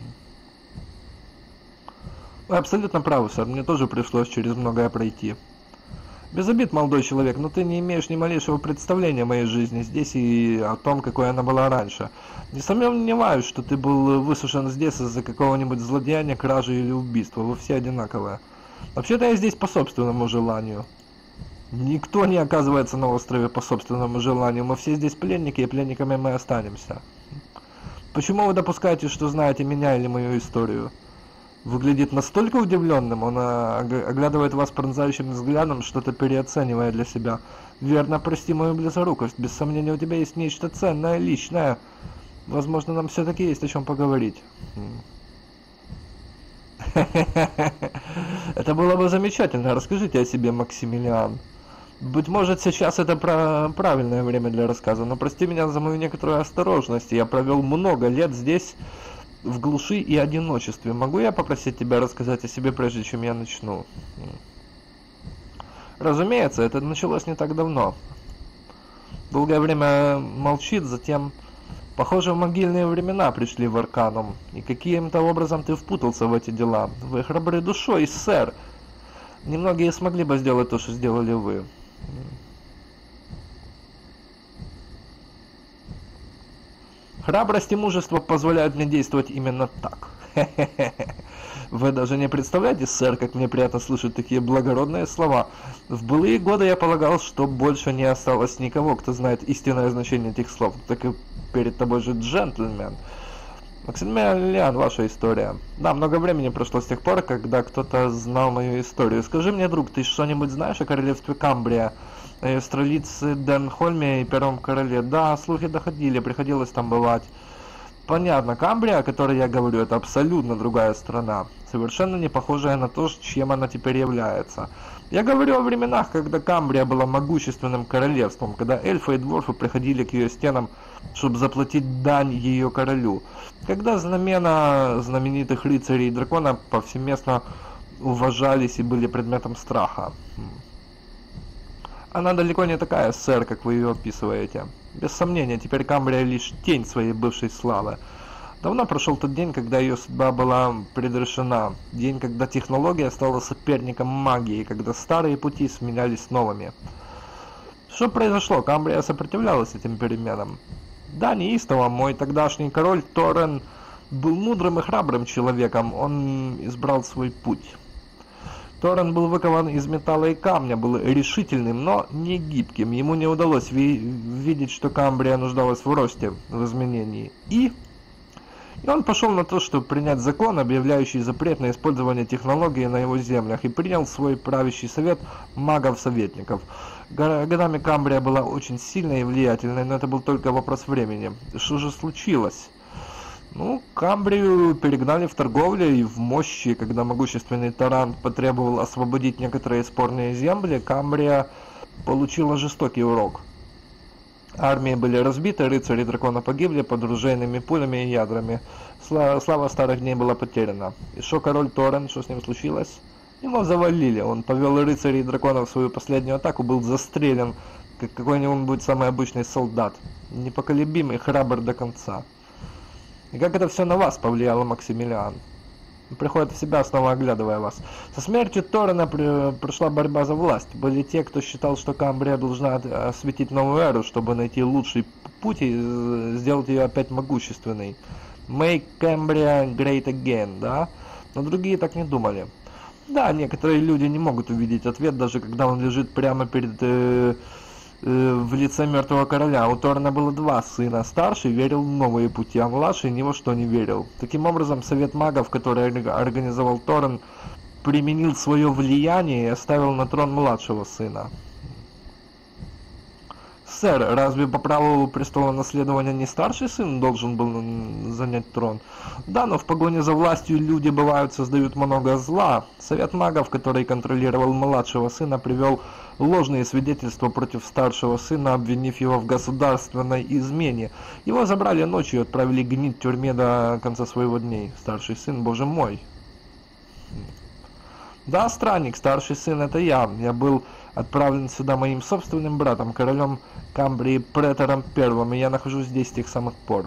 Вы абсолютно правы, сэр. Мне тоже пришлось через многое пройти. Без обид, молодой человек, но ты не имеешь ни малейшего представления о моей жизни здесь и о том, какой она была раньше. Не сомневаюсь, что ты был высушен здесь из-за какого-нибудь злодеяния, кражи или убийства. Вы все одинаковые. Вообще-то я здесь по собственному желанию. Никто не оказывается на острове по собственному желанию. Мы все здесь пленники, и пленниками мы останемся. Почему вы допускаете, что знаете меня или мою историю? Выглядит настолько удивленным, он оглядывает вас пронзающим взглядом, что-то переоценивая для себя. Верно, прости мою близорукость. Без сомнения, у тебя есть нечто ценное, личное. Возможно, нам все-таки есть о чем поговорить. Это было бы замечательно. Расскажите о себе, Максимилиан. Быть может, сейчас это правильное время для рассказа, но прости меня за мою некоторую осторожность. Я провел много лет здесь, в глуши и одиночестве. Могу я попросить тебя рассказать о себе, прежде чем я начну? Разумеется, это началось не так давно. Долгое время молчит, затем... Похоже, в могильные времена пришли в Арканум, и каким-то образом ты впутался в эти дела. Вы храбры душой, сэр. Немногие смогли бы сделать то, что сделали вы. Храбрость и мужество позволяют мне действовать именно так. Вы даже не представляете, сэр, как мне приятно слышать такие благородные слова. В былые годы я полагал, что больше не осталось никого, кто знает истинное значение этих слов. Так и перед тобой же джентльмен. Максимилиан, ваша история. Да, много времени прошло с тех пор, когда кто-то знал мою историю. Скажи мне, друг, ты что-нибудь знаешь о королевстве Камбрия? О ее столице Денхольме и Первом короле? Да, слухи доходили, приходилось там бывать. Понятно, Камбрия, о которой я говорю, это абсолютно другая страна, совершенно не похожая на то, чем она теперь является. Я говорю о временах, когда Камбрия была могущественным королевством, когда эльфы и дворфы приходили к ее стенам, чтобы заплатить дань ее королю, когда знамена знаменитых рыцарей и дракона повсеместно уважались и были предметом страха. Она далеко не такая, сэр, как вы ее описываете. Без сомнения, теперь Камбрия лишь тень своей бывшей славы. Давно прошел тот день, когда ее судьба была предрешена. День, когда технология стала соперником магии, когда старые пути сменялись новыми. Что произошло? Камбрия сопротивлялась этим переменам. Да, неистово, мой тогдашний король Торрен был мудрым и храбрым человеком. Он избрал свой путь. Торрен был выкован из металла и камня, был решительным, но не гибким. Ему не удалось видеть, что Камбрия нуждалась в росте, в изменении. И он пошел на то, чтобы принять закон, объявляющий запрет на использование технологии на его землях, и принял свой правящий совет магов-советников. Годами Камбрия была очень сильной и влиятельной, но это был только вопрос времени. Что же случилось? Ну, Камбрию перегнали в торговле и в мощи. Когда могущественный Тарант потребовал освободить некоторые спорные земли, Камбрия получила жестокий урок. Армии были разбиты, рыцари дракона погибли под ружейными пулями и ядрами. Слава старых дней была потеряна. И что король Торрен, что с ним случилось? Его завалили. Он повел рыцарей и дракона в свою последнюю атаку, был застрелен, как какой-нибудь самый обычный солдат. Непоколебимый, храбр до конца. И как это все на вас повлияло, Максимилиан? Приходит в себя, снова оглядывая вас. Со смертью Торрена прошла борьба за власть. Были те, кто считал, что Камбрия должна осветить новую эру, чтобы найти лучший путь и сделать ее опять могущественной. Make Cambria great again, да? Но другие так не думали. Да, некоторые люди не могут увидеть ответ, даже когда он лежит прямо перед в лице мертвого короля. У Торна было два сына. Старший верил в новые пути, а младший ни во что не верил. Таким образом, совет магов, который организовал Торн, применил свое влияние и оставил на трон младшего сына. Сэр, разве по праву престола наследования не старший сын должен был занять трон? Да, но в погоне за властью люди, бывают, создают много зла. Совет магов, который контролировал младшего сына, привел ложные свидетельства против старшего сына, обвинив его в государственной измене. Его забрали ночью и отправили гнить в тюрьме до конца своего дней. Старший сын, боже мой. Да, странник, старший сын, это я. Я был отправлен сюда моим собственным братом, королем Камбрии Претором Первым, и я нахожусь здесь с тех самых пор.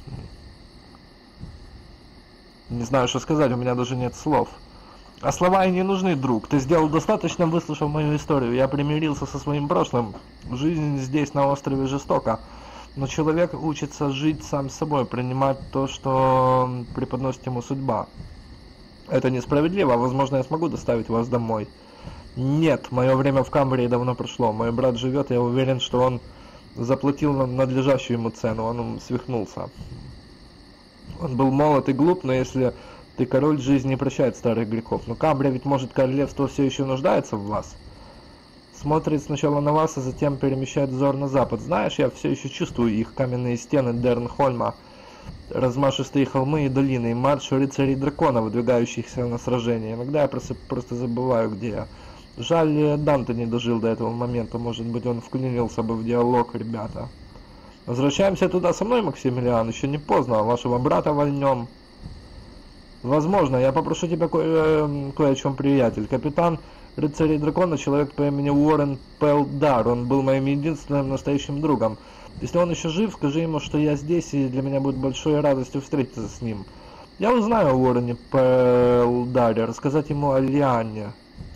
Не знаю, что сказать, у меня даже нет слов. А слова и не нужны, друг. Ты сделал достаточно, выслушав мою историю. Я примирился со своим прошлым. Жизнь здесь, на острове, жестока. Но человек учится жить сам с собой, принимать то, что преподносит ему судьба. Это несправедливо. Возможно, я смогу доставить вас домой. Нет, мое время в Камбрии давно прошло. Мой брат живет, я уверен, что он заплатил надлежащую ему цену. Он свихнулся. Он был молод и глуп, но если ты король, жизнь не прощает старых грехов. Но Камбрия, ведь, может, королевство все еще нуждается в вас? Смотрит сначала на вас, а затем перемещает взор на запад. Знаешь, я все еще чувствую их каменные стены Дернхольма, размашистые холмы и долины, и марш рыцарей дракона, выдвигающихся на сражение. Иногда я просто забываю, где я. Жаль, Данте не дожил до этого момента. Может быть, он вклинился бы в диалог, ребята. Возвращаемся туда со мной, Максимилиан. Еще не поздно. Вашего брата вольнем. Возможно, я попрошу тебя кое о чем, приятель. Капитан рыцарей дракона, человек по имени Уоррен Пелдар. Он был моим единственным настоящим другом. Если он еще жив, скажи ему, что я здесь, и для меня будет большой радостью встретиться с ним. Я узнаю о Уоррене Пелдаре, рассказать ему о Лианне.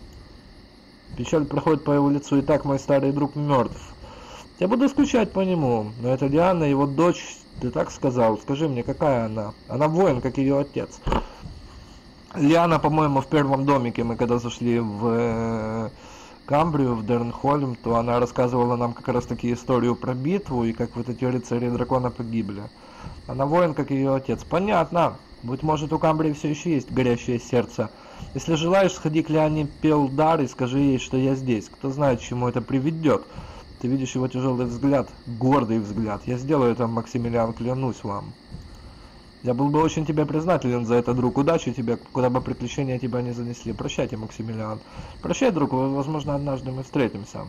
Печаль проходит по его лицу, и так мой старый друг мертв. Я буду скучать по нему, но это Лианна, его дочь, ты так сказал? Скажи мне, какая она? Она воин, как ее отец. Лианна, по-моему, в первом домике, мы когда зашли в Камбрию, в Дернхольм, то она рассказывала нам как раз таки историю про битву, и как вот эти рыцари дракона погибли. Она воин, как ее отец. Понятно. Быть может, у Камбрии все еще есть горящее сердце. Если желаешь, сходи к Лианне Пелдар и скажи ей, что я здесь. Кто знает, к чему это приведет. Ты видишь его тяжелый взгляд, гордый взгляд. Я сделаю это, Максимилиан, клянусь вам. Я был бы очень тебе признателен за это, друг. Удачи тебе, куда бы приключения тебя не занесли. Прощайте, Максимилиан. Прощай, друг, возможно, однажды мы встретимся.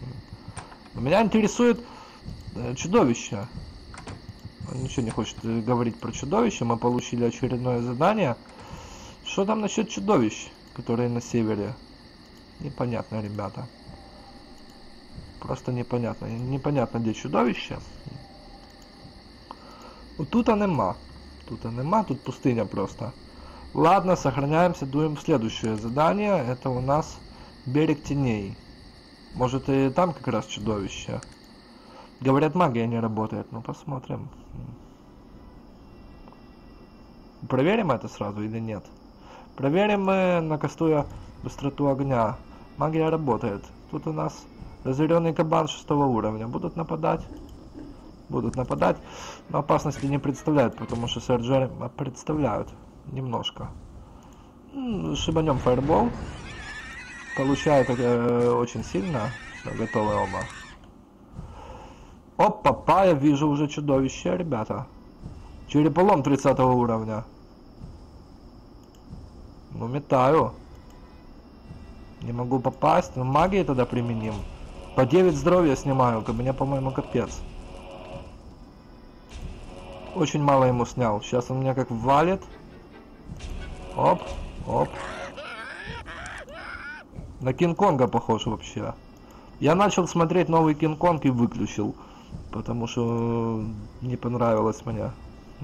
Но меня интересует чудовище. Он ничего не хочет говорить про чудовище. Мы получили очередное задание. Что там насчет чудовищ, которые на севере? Непонятно, ребята. Просто непонятно. Непонятно, где чудовище. Вот тут нема. Тут нема, тут пустыня просто. Ладно, сохраняемся, дуем в следующее задание. Это у нас берег теней. Может, и там как раз чудовище. Говорят, магия не работает. Ну, посмотрим. Проверим это сразу или нет? Проверим мы, накастуя быстроту огня. Магия работает. Тут у нас разъяренный кабан 6 уровня. Будут нападать? Будут нападать, но опасности не представляют, потому что сэрджеры представляют немножко. Шибанем фаербол. Получает очень сильно. Все, готовы оба. Опа, я вижу уже чудовище, ребята. Череполом 30 уровня. Ну, метаю. Не могу попасть. Ну, магии тогда применим. По 9 здоровья снимаю, ко мне, по-моему, капец. Очень мало ему снял. Сейчас он меня как валит. Оп, оп. На Кинг-Конга похож вообще. Я начал смотреть новый Кинг-Конг и выключил. Потому что не понравилось мне.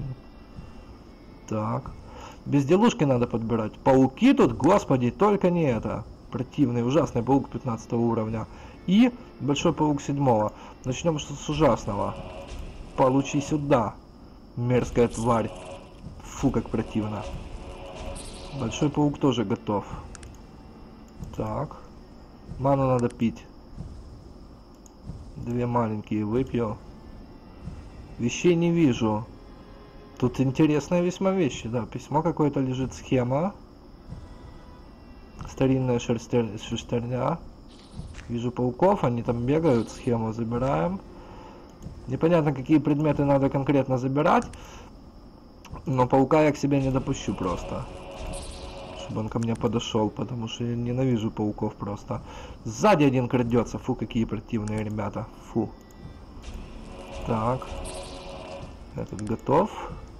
Так. Безделушки надо подбирать. Пауки тут, господи, только не это. Противный, ужасный паук 15 уровня. И большой паук 7. Начнем с ужасного. Получи сюда. Мерзкая тварь. Фу, как противно. Большой паук тоже готов. Так. Ману надо пить. 2 маленькие выпью. Вещей не вижу. Тут интересные весьма вещи, да. Письмо какое-то лежит, схема. Старинная шестерня. Вижу пауков, они там бегают, схему забираем. Непонятно, какие предметы надо конкретно забирать. Но паука я к себе не допущу просто. Чтобы он ко мне подошел, потому что я ненавижу пауков просто. Сзади один крадется. Фу, какие противные ребята. Фу. Так. Этот готов.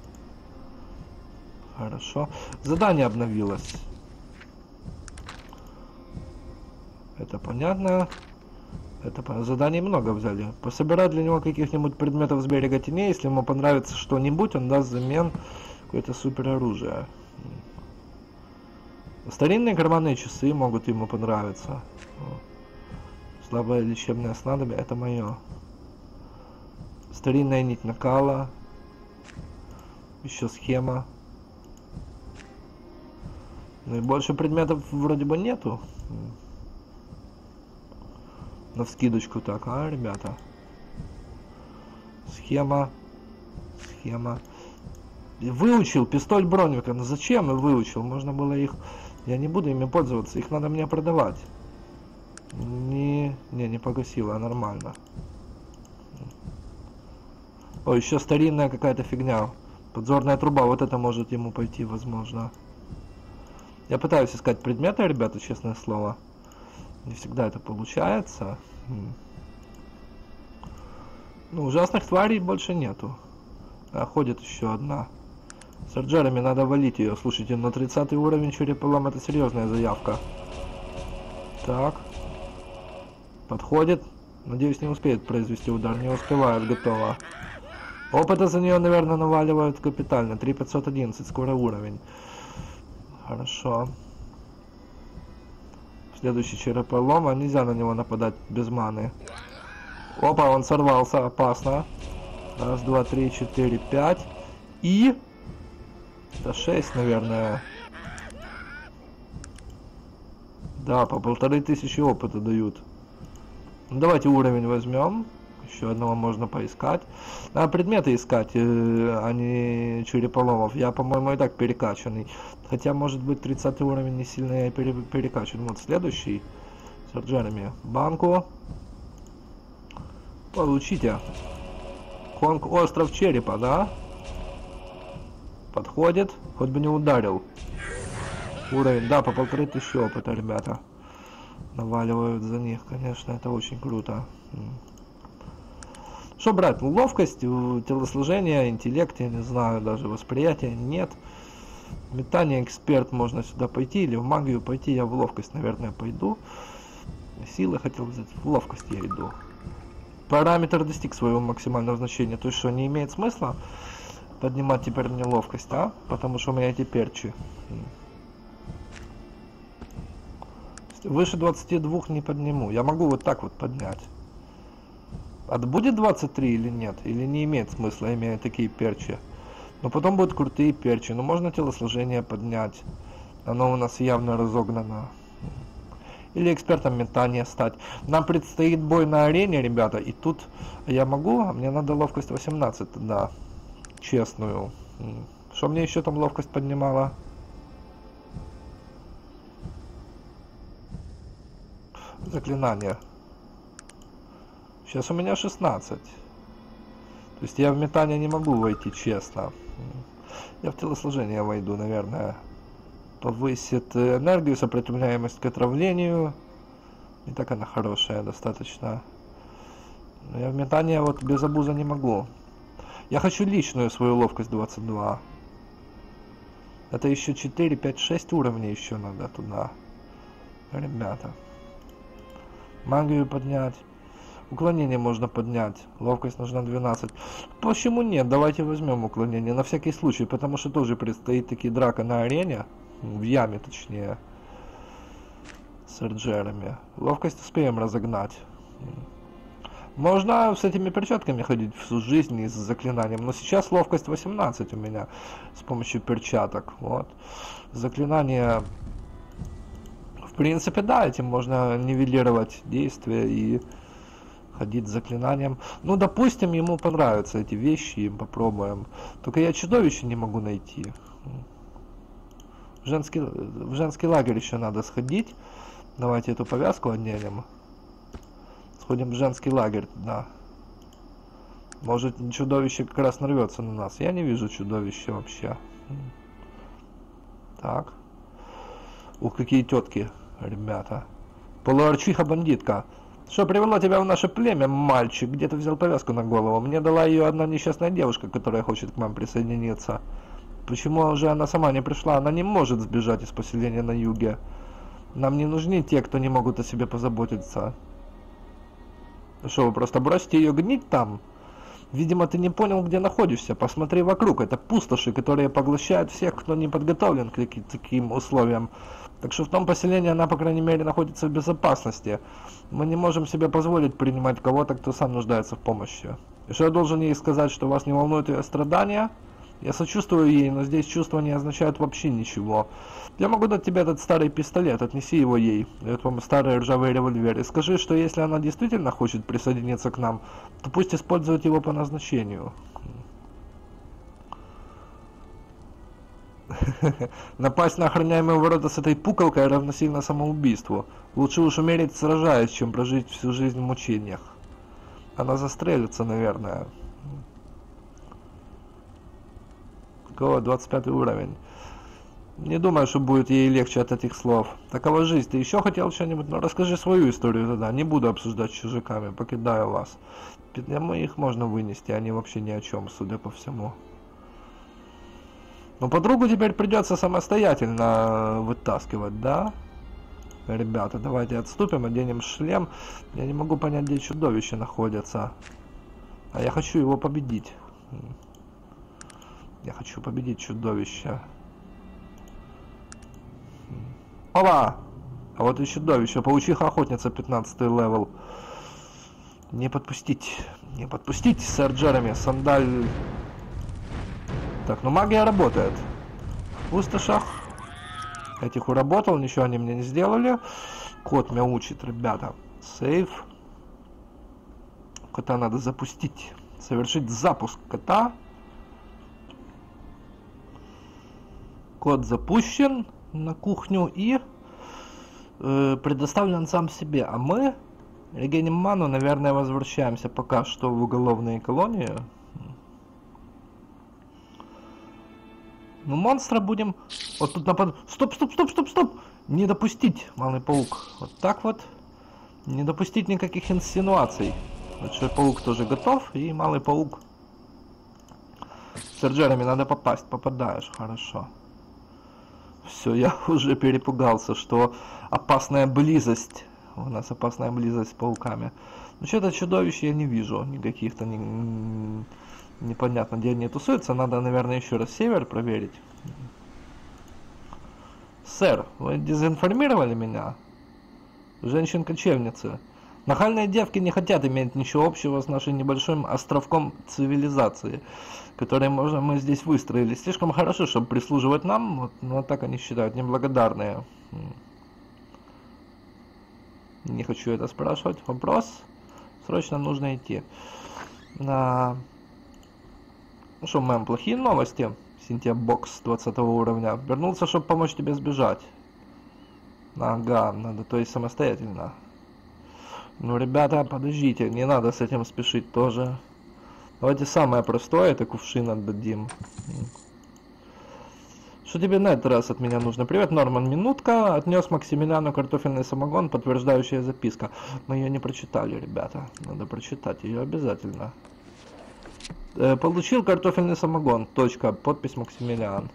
Хорошо. Задание обновилось. Это понятно. Это заданий много взяли. Пособирать для него каких-нибудь предметов с берега теней. Если ему понравится что-нибудь, он даст взамен какое-то супер оружие. Старинные карманные часы могут ему понравиться. Слабое лечебное снадобье, это мое. Старинная нить накала. Еще схема. Ну и больше предметов вроде бы нету. Навскидочку так, а, ребята? Схема. Схема. Выучил пистоль Бронвика. Ну зачем я выучил? Можно было их... Я не буду ими пользоваться. Их надо мне продавать. Не погасила, нормально. О, еще старинная какая-то фигня. Подзорная труба. Вот это может ему пойти, возможно. Я пытаюсь искать предметы, ребята, честное слово. Не всегда это получается. Ну, ужасных тварей больше нету. А ходит еще одна. С арджерами надо валить ее. Слушайте, на 30 уровень череполом это серьезная заявка. Так. Подходит. Надеюсь, не успеет произвести удар. Не успевает, готово. Опыта за нее, наверное, наваливают капитально. 3511, скоро уровень. Хорошо. Следующий череполом, а нельзя на него нападать без маны. Опа, он сорвался, опасно. Раз, два, три, четыре, пять. И... Это 6, наверное. Да, по 1500 опыта дают. Ну, давайте уровень возьмем. Еще одного можно поискать. Надо предметы искать, а не череполомов. Я, по-моему, и так перекачанный. Хотя, может быть, 30 уровень не сильно я перекачан. Вот следующий. С арджерами. Банку. Получите. Конг остров черепа, да? Подходит. Хоть бы не ударил. Уровень, да, по 1500 опыта, ребята. Наваливают за них, конечно, это очень круто. Что брать? Ловкость, телосложение, интеллект, я не знаю, даже восприятие нет. Метание, эксперт, можно сюда пойти или в магию пойти. Я в ловкость, наверное, пойду. Силы хотел взять, в ловкость я иду. Параметр достиг своего максимального значения. То есть что, не имеет смысла поднимать теперь мне ловкость, а? Потому что у меня эти перчи. Выше 22 не подниму. Я могу вот так вот поднять. А будет 23 или нет? Или не имеет смысла, имея такие перчи? Но потом будут крутые перчи. Но можно телосложение поднять. Оно у нас явно разогнано. Или экспертом метания стать. Нам предстоит бой на арене, ребята. И тут я могу, а мне надо ловкость 18, да. Честную. Что мне еще там ловкость поднимала? Заклинание. Сейчас у меня 16. То есть я в метание не могу войти, честно. Я в телосложение войду, наверное. Повысит энергию, сопротивляемость к отравлению. И так она хорошая достаточно. Но я в метание вот без обуза не могу. Я хочу личную свою ловкость 22. Это еще 4, 5, 6 уровней еще надо туда. Ребята. Магию поднять. Уклонение можно поднять. Ловкость нужна 12. Почему нет? Давайте возьмем уклонение. На всякий случай. Потому что тоже предстоит таки драка на арене. В яме, точнее. С арджерами. Ловкость успеем разогнать. Можно с этими перчатками ходить всю жизнь и с заклинанием. Но сейчас ловкость 18 у меня. С помощью перчаток. Вот. Заклинание... В принципе, да, этим можно нивелировать действия и Ходить с заклинанием. Ну, допустим, ему понравятся эти вещи, им попробуем. Только я чудовище не могу найти. В женский лагерь еще надо сходить. Давайте эту повязку оденем. Сходим в женский лагерь, да. Может, чудовище как раз нарвется на нас. Я не вижу чудовища вообще. Так. Ух, какие тетки, ребята. Полуарчиха-бандитка. Что привело тебя в наше племя, мальчик? Где ты взял повязку на голову? Мне дала ее одна несчастная девушка, которая хочет к нам присоединиться. Почему же она сама не пришла? Она не может сбежать из поселения на юге. Нам не нужны те, кто не могут о себе позаботиться. Что, вы просто бросите ее гнить там? Видимо, ты не понял, где находишься. Посмотри вокруг. Это пустоши, которые поглощают всех, кто не подготовлен к таким условиям. Так что в том поселении она, по крайней мере, находится в безопасности. Мы не можем себе позволить принимать кого-то, кто сам нуждается в помощи. И что я должен ей сказать, что вас не волнуют ее страдания? Я сочувствую ей, но здесь чувства не означают вообще ничего. Я могу дать тебе этот старый пистолет, отнеси его ей. Дает вам старый ржавый револьвер. И скажи, что если она действительно хочет присоединиться к нам, то пусть использует его по назначению. Напасть на охраняемые ворота с этой пуколкой равносильно самоубийству. Лучше уж умереть сражаясь, чем прожить всю жизнь в мучениях. Она застрелится, наверное. Какого? 25 уровень. Не думаю, что будет ей легче от этих слов. Такова жизнь. Ты еще хотел что-нибудь? Ну, расскажи свою историю тогда. Не буду обсуждать с чужаками. Покидаю вас. Петлямы их можно вынести. Они вообще ни о чем, судя по всему. Но подругу теперь придется самостоятельно вытаскивать, да? Ребята, давайте отступим, оденем шлем. Я не могу понять, где чудовище находится. А я хочу его победить. Я хочу победить чудовище. Опа! А вот и чудовище. Паучиха-охотница, 15 левел. Не подпустить. Не подпустить, сэр Джереми. Сандаль... Так, ну магия работает. В пустошах. Этих уработал, ничего они мне не сделали. Кот мяучит, ребята. Сейф. Кота надо запустить. Совершить запуск кота. Кот запущен на кухню и предоставлен сам себе. А мы регеним ману, наверное, возвращаемся пока что в уголовные колонии. Ну, монстра будем... Вот тут напад... Стоп, стоп, стоп, стоп, стоп! Не допустить, малый паук. Вот так вот. Не допустить никаких инсинуаций. Большой паук тоже готов. И малый паук. Сэр Джереми, надо попасть. Попадаешь, хорошо. Все, я уже перепугался, что опасная близость. У нас опасная близость с пауками. Ну, что-то чудовищ я не вижу. Никаких-то... Непонятно, где они тусуются. Надо, наверное, еще раз север проверить. Сэр, вы дезинформировали меня? Женщин-кочевницы. Нахальные девки не хотят иметь ничего общего с нашим небольшим островком цивилизации, который мы здесь выстроили. Слишком хорошо, чтобы прислуживать нам, вот, но так они считают, неблагодарные. Не хочу это спрашивать. Вопрос. Срочно нужно идти. Ну что, мэм, плохие новости. Синтия Бокс 20 уровня. Вернулся, чтобы помочь тебе сбежать. Ага, надо, то есть самостоятельно. Ну, ребята, подождите, не надо с этим спешить тоже. Давайте самое простое, это кувшин отдадим. Что тебе на этот раз от меня нужно? Привет, Норман, минутка. Отнес Максимилиану картофельный самогон, подтверждающая записка. Мы ее не прочитали, ребята. Надо прочитать ее обязательно. Получил картофельный самогон. Точка. Подпись Максимилиан.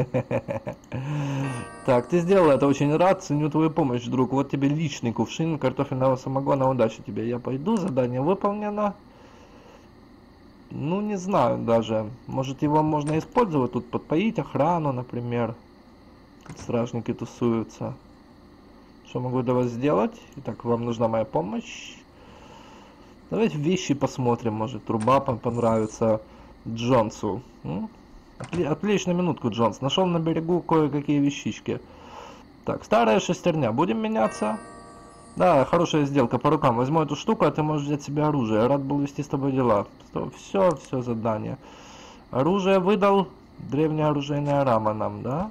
Так, ты сделал это, очень рад. Ценю твою помощь, друг. Вот тебе личный кувшин картофельного самогона. Удачи тебе. Я пойду. Задание выполнено. Ну, не знаю даже. Может, его можно использовать тут, подпоить охрану, например. Тут стражники тусуются. Что могу для вас сделать? Итак, вам нужна моя помощь. Давайте вещи посмотрим, может труба понравится Джонсу. Отлично, минутку, Джонс. Нашел на берегу кое-какие вещички. Так, старая шестерня. Будем меняться? Да, хорошая сделка по рукам. Возьму эту штуку, а ты можешь взять себе оружие. Рад был вести с тобой дела. Все задание. Оружие выдал. Древняя оружейная рама нам, да?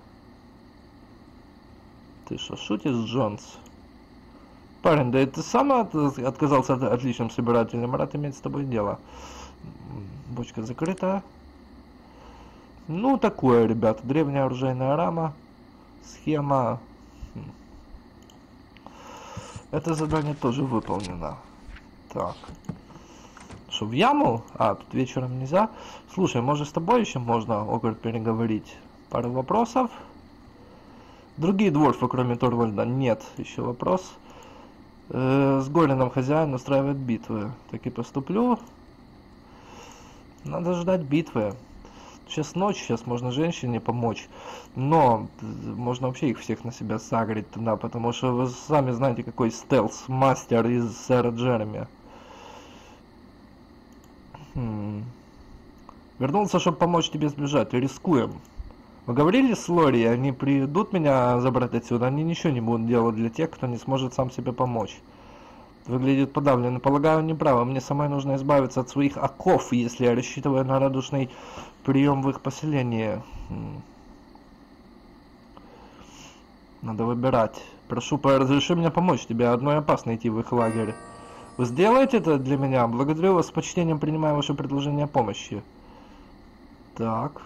Ты что, шутишь, Джонс? Парень, да ты сам отказался от отличным собирателем. Рад иметь с тобой дело. Бочка закрыта. Ну, такое, ребята. Древняя оружейная рама. Схема. Это задание тоже выполнено. Так. Что, в яму? А, тут вечером нельзя. Слушай, может с тобой еще можно, Огр, переговорить? Пару вопросов. Другие дворфы, кроме Торвальда, нет. Еще вопрос. С Горином хозяин устраивает битвы. Так и поступлю. Надо ждать битвы. Сейчас ночь, сейчас можно женщине помочь. Но можно вообще их всех на себя сагрить туда, потому что вы сами знаете, какой стелс-мастер из сэра Джереми. Вернулся, чтобы помочь тебе сбежать. Рискуем. Вы говорили с Лори, они придут меня забрать отсюда, они ничего не будут делать для тех, кто не сможет сам себе помочь. Выглядит подавленно. Полагаю, он не прав. Мне самой нужно избавиться от своих оков, если я рассчитываю на радушный прием в их поселении. Надо выбирать. Прошу, разреши мне помочь тебе. Одной опасно идти в их лагерь. Вы сделаете это для меня? Благодарю вас, с почтением принимаю ваше предложение о помощи. Так.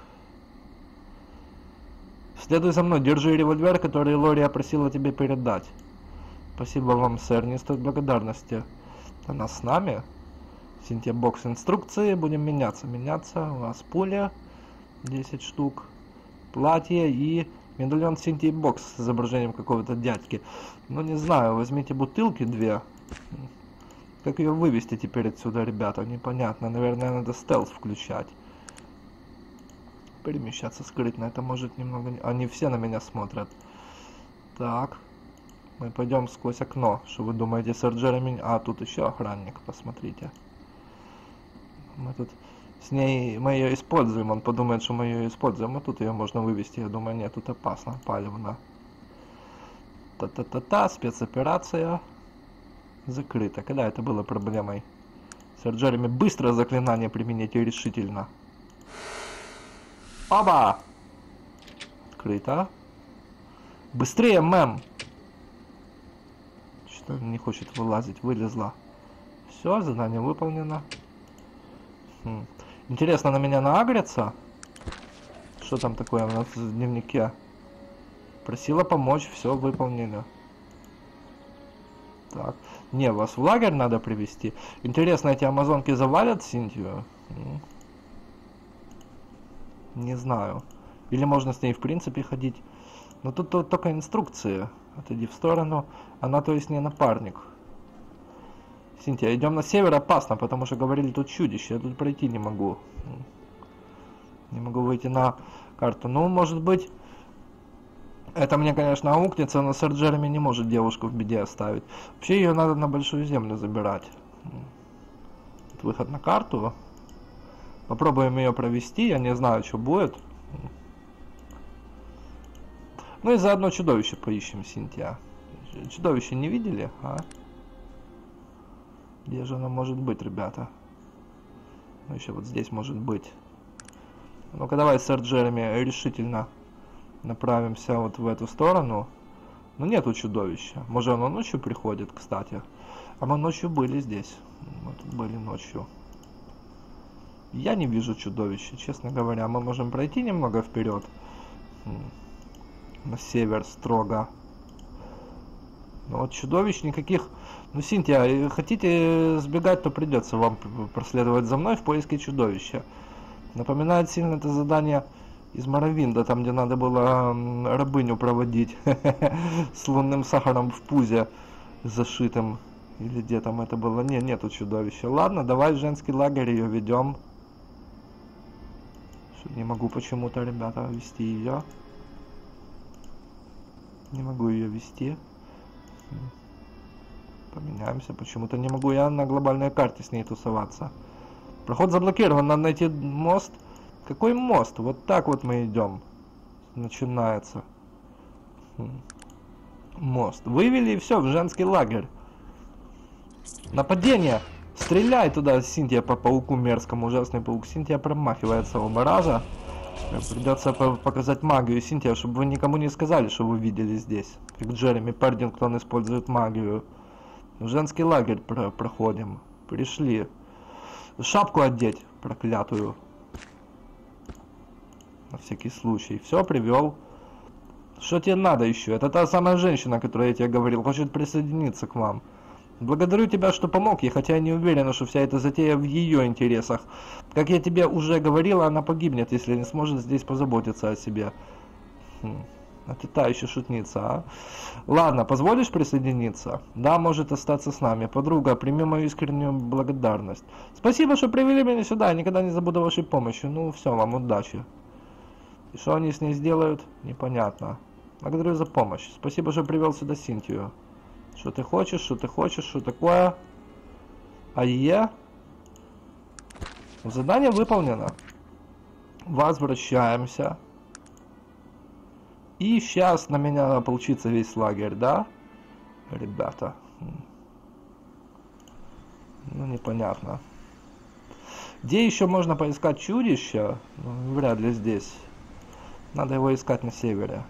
Следуй за мной, держи револьвер, который Лори просила тебе передать. Спасибо вам, сэр, не стоит благодарности. Она с нами. Синтия бокс инструкции, будем меняться. У вас пуля, 10 штук, платье и медальон Синтия бокс с изображением какого-то дядьки. Ну, не знаю, возьмите бутылки 2. Как ее вывести теперь отсюда, ребята? Непонятно, наверное, надо стелс включать. Перемещаться скрытно, это может немного... Они все на меня смотрят. Так. Мы пойдем сквозь окно. Что вы думаете, сэр Джереми? А, тут еще охранник, посмотрите. Мы тут с ней... Мы ее используем, он подумает, что мы ее используем. А тут ее можно вывести, я думаю, нет, тут опасно, палевно. Та-та-та-та, спецоперация. Закрыто. Когда это было проблемой? Сэр Джереми, быстро заклинание примените решительно. Оба! Открыто. Быстрее, мэм! Что не хочет вылазить, вылезла. Все, задание выполнено. Интересно, на меня наагрятся? Что там такое у нас в дневнике? Просила помочь, все выполнили. Так. Не, вас в лагерь надо привезти. Интересно, эти амазонки завалят Синтию? Не знаю. Или можно с ней в принципе ходить. Но тут только инструкции. Отойди в сторону. Она, то есть, не напарник. Синтия, идем на север, опасно, потому что говорили тут чудище. Я тут пройти не могу. Не могу выйти на карту. Ну, может быть... Это мне, конечно, аукнется, но сэр Джереми не может девушку в беде оставить. Вообще ее надо на большую землю забирать. Тут выход на карту. Попробуем ее провести, я не знаю, что будет. Ну и заодно чудовище поищем, Синтия. Чудовище не видели, а? Где же оно может быть, ребята? Ну еще вот здесь может быть. Ну-ка давай, сэр Джереми, решительно направимся вот в эту сторону. Но нету чудовища. Может оно ночью приходит, кстати. А мы ночью были здесь. Мы тут были ночью. Я не вижу чудовища, честно говоря. Мы можем пройти немного вперед. На север строго. Но вот чудовищ никаких... Ну, Синтия, хотите сбегать, то придется вам проследовать за мной в поиске чудовища. Напоминает сильно это задание из Моровинда, там где надо было рабыню проводить с лунным сахаром в пузе зашитым. Или где там это было? Не, нету чудовища. Ладно, давай в женский лагерь ее ведем. Не могу почему-то, ребята, вести ее. Не могу ее вести. Поменяемся. Почему-то не могу я на глобальной карте с ней тусоваться. Проход заблокирован. Надо найти мост. Какой мост? Вот так вот мы идем. Начинается. Мост. Вывели и все, в женский лагерь. Нападение! Стреляй туда, Синтия, по пауку мерзкому. Ужасный паук. Синтия промахивается оба раза. Придется показать магию, Синтия, чтобы вы никому не сказали, что вы видели здесь. Как Джереми Паддингтон использует магию. В женский лагерь проходим. Пришли. Шапку одеть, проклятую. На всякий случай. Все, привел. Что тебе надо еще? Это та самая женщина, о которой я тебе говорил. Хочет присоединиться к вам. Благодарю тебя, что помог ей, хотя я не уверена, что вся эта затея в ее интересах. Как я тебе уже говорила, она погибнет, если не сможет здесь позаботиться о себе. А ты та еще шутница, а? Ладно, позволишь присоединиться? Да, может остаться с нами. Подруга, прими мою искреннюю благодарность. Спасибо, что привели меня сюда, я никогда не забуду вашей помощи. Ну, все, вам удачи. И что они с ней сделают? Непонятно. Благодарю за помощь. Спасибо, что привел сюда Синтию. Что ты хочешь, что такое? АЕ? Задание выполнено. Возвращаемся. И сейчас на меня получится весь лагерь, да? Ребята. Ну, непонятно. Где еще можно поискать чудища? Ну, вряд ли здесь. Надо его искать на севере.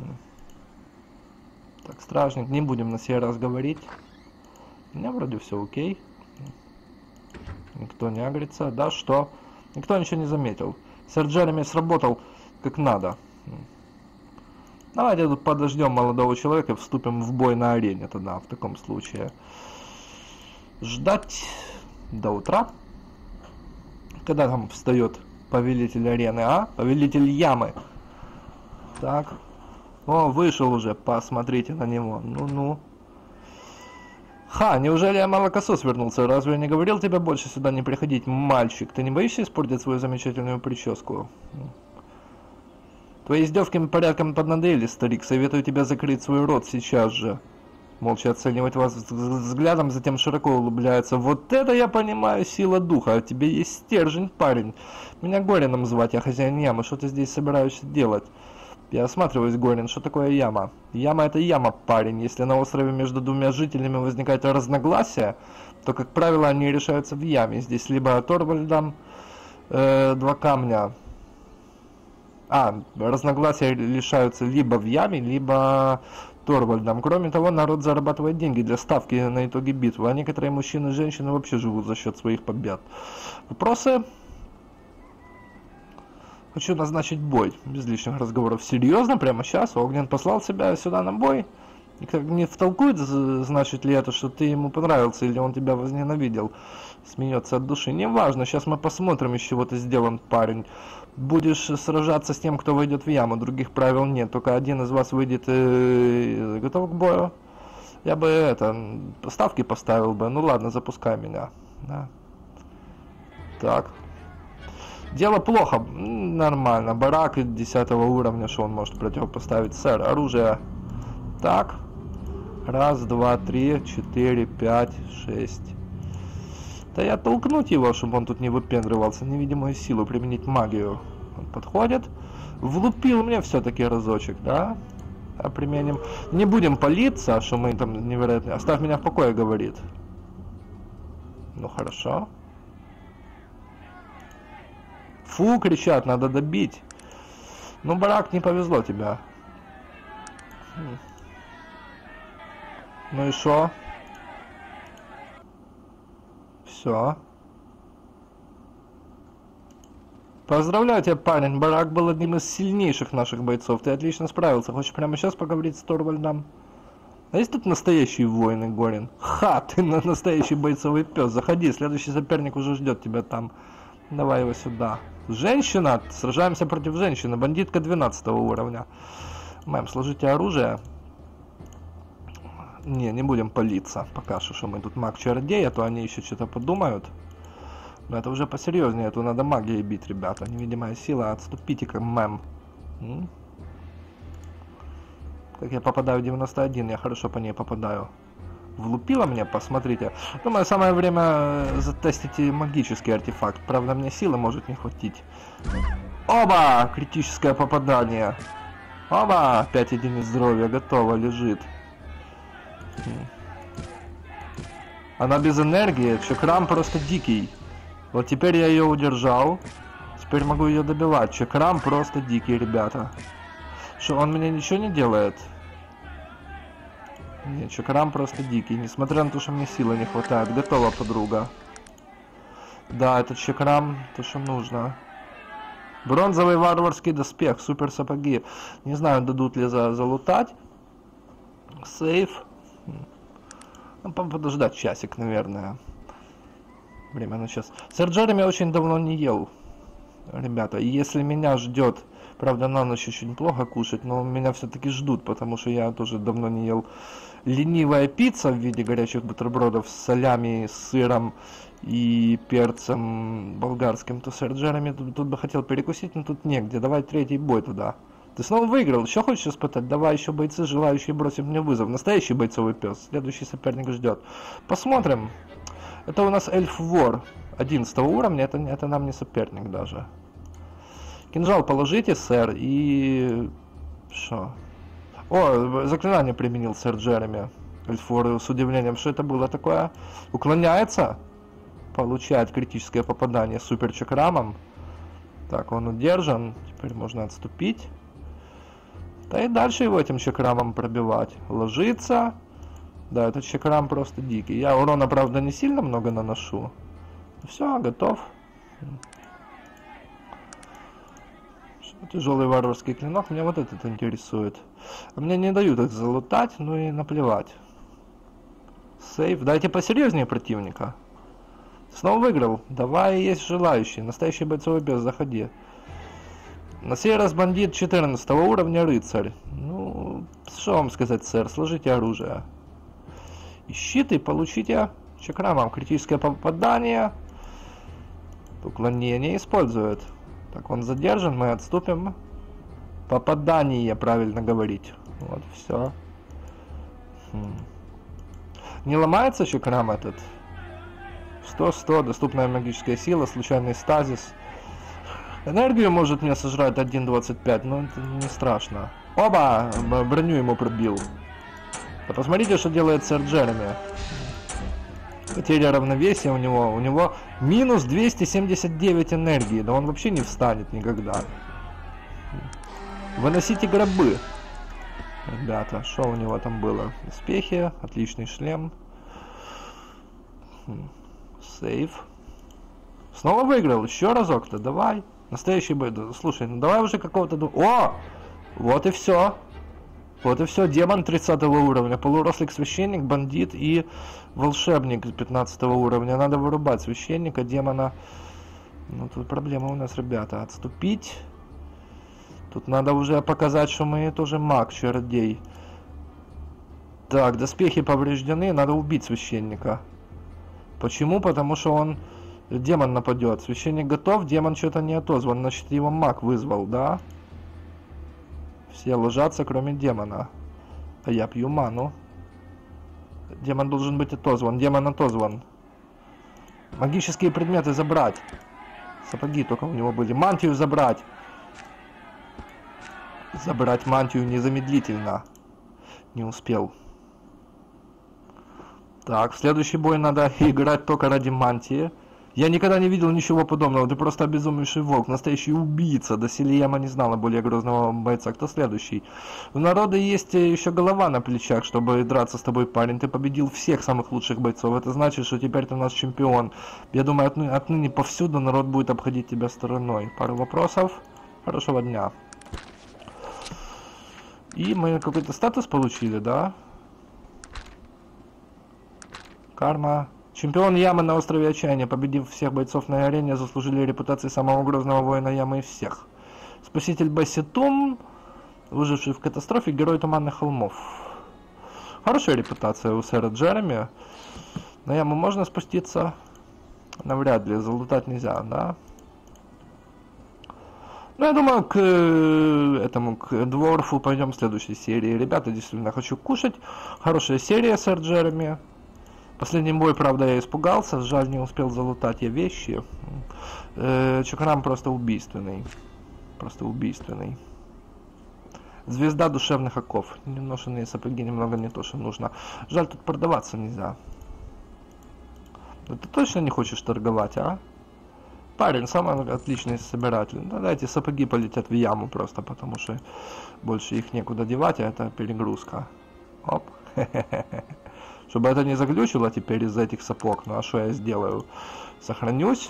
Так, стражник, не будем на сей раз говорить. У меня вроде все окей. Никто не агрится. Да, что? Никто ничего не заметил. Сэр Джереми сработал как надо. Давайте тут подождем молодого человека и вступим в бой на арене тогда, в таком случае. Ждать до утра. Когда там встает повелитель арены, а? Повелитель ямы. Так. О, вышел уже, посмотрите на него. Ну-ну. Ха, неужели я молокосос вернулся? Разве я не говорил тебе больше сюда не приходить, мальчик? Ты не боишься испортить свою замечательную прическу? Твои издевки порядком поднадоели, старик. Советую тебе закрыть свой рот сейчас же. Молча оценивать вас взглядом, затем широко улыбляется. Вот это я понимаю, сила духа. А тебе есть стержень, парень. Меня Горином звать, я хозяин ямы. Что ты здесь собираешься делать? Я осматриваюсь, Горин, что такое яма? Яма — это яма, парень. Если на острове между двумя жителями возникает разногласия, то, как правило, они решаются в яме. Здесь либо Торвальдом два камня. Разногласия решаются либо в яме, либо Торвальдом. Кроме того, народ зарабатывает деньги для ставки на итоги битвы, а некоторые мужчины и женщины вообще живут за счет своих побед. Вопросы? Хочу назначить бой, без лишних разговоров. Серьезно? Прямо сейчас? Огнен послал себя сюда на бой? Никто не втолкует, значит ли это, что ты ему понравился, или он тебя возненавидел? Смеется от души. Неважно, сейчас мы посмотрим, из чего ты сделан, парень. Будешь сражаться с тем, кто войдет в яму, других правил нет. Только один из вас выйдет и готов к бою. Я бы ставки поставил бы. Ну ладно, запускай меня. Да. Так. Дело плохо. Нормально. Барак 10 уровня, что он может противопоставить? Сэр, оружие. Так. Раз, два, три, 4, 5, 6. Да я толкнуть его, чтобы он тут не выпендривался. Невидимую силу, применить магию. Он подходит. Влупил мне все-таки разочек, да? А применим. Не будем палиться, что мы там невероятно... Оставь меня в покое, говорит. Ну хорошо. Фу, кричат, надо добить. Ну, Барак, не повезло тебя. Ну и шо? Все. Поздравляю тебя, парень. Барак был одним из сильнейших наших бойцов. Ты отлично справился. Хочешь прямо сейчас поговорить с Торвальдом? А есть тут настоящие воины, Горин? Ха, ты настоящий бойцовый пес. Заходи, следующий соперник уже ждет тебя там. Давай его сюда. Женщина! Сражаемся против женщины. Бандитка 12 уровня. Мэм, сложите оружие. Не будем палиться. Пока что мы тут маг-чародей, а то они еще что-то подумают. Но это уже посерьезнее. Это надо магией бить, ребята. Невидимая сила. Отступите-ка, мэм. Как я попадаю в 91, я хорошо по ней попадаю. Влупила мне, посмотрите. Думаю, самое время затестить магический артефакт. Правда, мне силы может не хватить. Оба! Критическое попадание. Оба! 5 единиц здоровья. Готово, лежит. Она без энергии, Чакрам просто дикий. Вот теперь я ее удержал. Теперь могу ее добивать. Чакрам просто дикий, ребята. Что, он мне ничего не делает? Нет, Чакрам просто дикий. Несмотря на то, что мне силы не хватает. Готова, подруга. Да, этот Чакрам, то, что нужно. Бронзовый варварский доспех, супер сапоги. Не знаю, дадут ли залутать. Сейф. Ну, подождать часик, наверное. Время на час. Сэр Джереми очень давно не ел. Ребята, и если меня ждет, правда, на ночь очень плохо кушать, но меня все-таки ждут, потому что я тоже давно не ел. Ленивая пицца в виде горячих бутербродов с солями, с сыром и перцем болгарским, то сэр Джереми тут бы хотел перекусить, но тут негде. Давай третий бой туда. Ты снова выиграл, еще хочешь испытать? Давай еще бойцы, желающие бросить мне вызов. Настоящий бойцовый пес. Следующий соперник ждет. Посмотрим. Это у нас эльф-вор 11 уровня, это нам не соперник даже. Кинжал положите, сэр, и... Что? О, заклинание применил сэр Джереми. Эльф-вор с удивлением, что это было такое? Уклоняется? Получает критическое попадание супер чакрамом. Так, он удержан. Теперь можно отступить. Да и дальше его этим чакрамом пробивать. Ложится. Да, этот чакрам просто дикий. Я урона, правда, не сильно много наношу. Все, готов. Тяжелый варварский клинок. Меня вот этот интересует. А мне не дают их залутать, ну и наплевать. Сейф. Дайте посерьезнее противника. Снова выиграл. Давай, есть желающий. Настоящий бойцовый пес, заходи. На сей раз бандит 14 уровня, рыцарь. Ну, что вам сказать, сэр, сложите оружие. И щиты получите чакрамом. Критическое попадание. Уклонение использует. Так, он задержан, мы отступим. Попадание, правильно говорить. Вот, все. Не ломается чакрам этот? 100-100, доступная магическая сила, случайный стазис. Энергию может мне сожрать 1.25, но это не страшно. Оба! Броню ему пробил. Да посмотрите, что делает сэр Джереми. Потеря равновесия у него минус 279 энергии. Да он вообще не встанет никогда. Выносите гробы. Ребята, что у него там было? Доспехи, отличный шлем. Сейф. Снова выиграл, еще разок-то, давай. Настоящий бой. Слушай, ну давай уже какого-то... О! Вот и все. Вот и все. Демон 30 уровня. Полурослик священник, бандит и волшебник 15 уровня. Надо вырубать священника, демона. Ну тут проблема у нас, ребята. Отступить. Тут надо уже показать, что мы тоже маг, чародей. Так, доспехи повреждены. Надо убить священника. Почему? Потому что он... Демон нападет. Священник готов, демон что-то не отозван. Значит, его маг вызвал, да? Все ложатся, кроме демона. А я пью ману. Демон должен быть отозван. Демон отозван. Магические предметы забрать. Сапоги только у него были. Мантию забрать. Забрать мантию незамедлительно. Не успел. Так, в следующий бой надо играть только ради мантии. Я никогда не видел ничего подобного. Ты просто обезумевший волк, настоящий убийца. Доселе Яма не знала более грозного бойца. Кто следующий? У народа есть еще голова на плечах, чтобы драться с тобой, парень. Ты победил всех самых лучших бойцов. Это значит, что теперь ты у нас чемпион. Я думаю, отныне повсюду народ будет обходить тебя стороной. Пару вопросов. Хорошего дня. И мы какой-то статус получили, да? Карма. Чемпион Ямы на острове Отчаяния, победив всех бойцов на арене, заслужили репутации самого грозного воина Ямы из всех. Спаситель Бассетум, выживший в катастрофе, герой Туманных холмов. Хорошая репутация у сэра Джереми. На Яму можно спуститься? Навряд ли, залутать нельзя, да? Ну, я думаю, к дворфу пойдем в следующей серии. Ребята, действительно, хочу кушать. Хорошая серия, сэр Джереми. Последний бой, правда, я испугался, жаль, не успел залутать я вещи. Чакрам просто убийственный. Просто убийственный. Звезда душевных оков. Неношенные сапоги немного не то, что нужно. Жаль, тут продаваться нельзя. Ты точно не хочешь торговать, а? Парень, самый отличный собиратель. Да, эти сапоги полетят в яму просто, потому что больше их некуда девать, а это перегрузка. Оп. Чтобы это не заглючило теперь из-за этих сапог. Ну а что я сделаю? Сохранюсь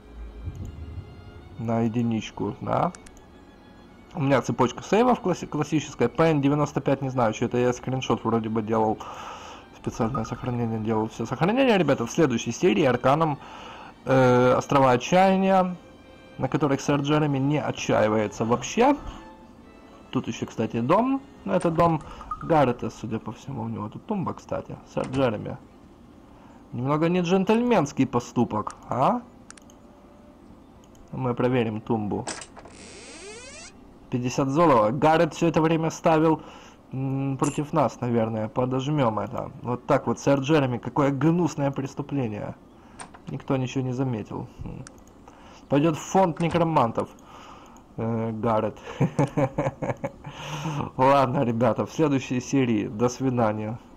на единичку, да. У меня цепочка сейвов классическая. PN95, не знаю, что это я скриншот вроде бы делал. Специальное сохранение делал. Все сохранение, ребята, в следующей серии Арканом Острова Отчаяния, на которых сэр Джереми не отчаивается вообще. Тут еще, кстати, дом. Но это дом Гаррета, судя по всему. У него тут тумба, кстати. Сэр Джереми. Немного не джентльменский поступок, а? Мы проверим тумбу. 50 золота. Гаррет все это время ставил против нас, наверное. Подожмем это. Вот так вот, сэр Джереми. Какое гнусное преступление. Никто ничего не заметил. Пойдет в фонд некромантов. Гаррет. Ладно, ребята, в следующей серии. До свидания.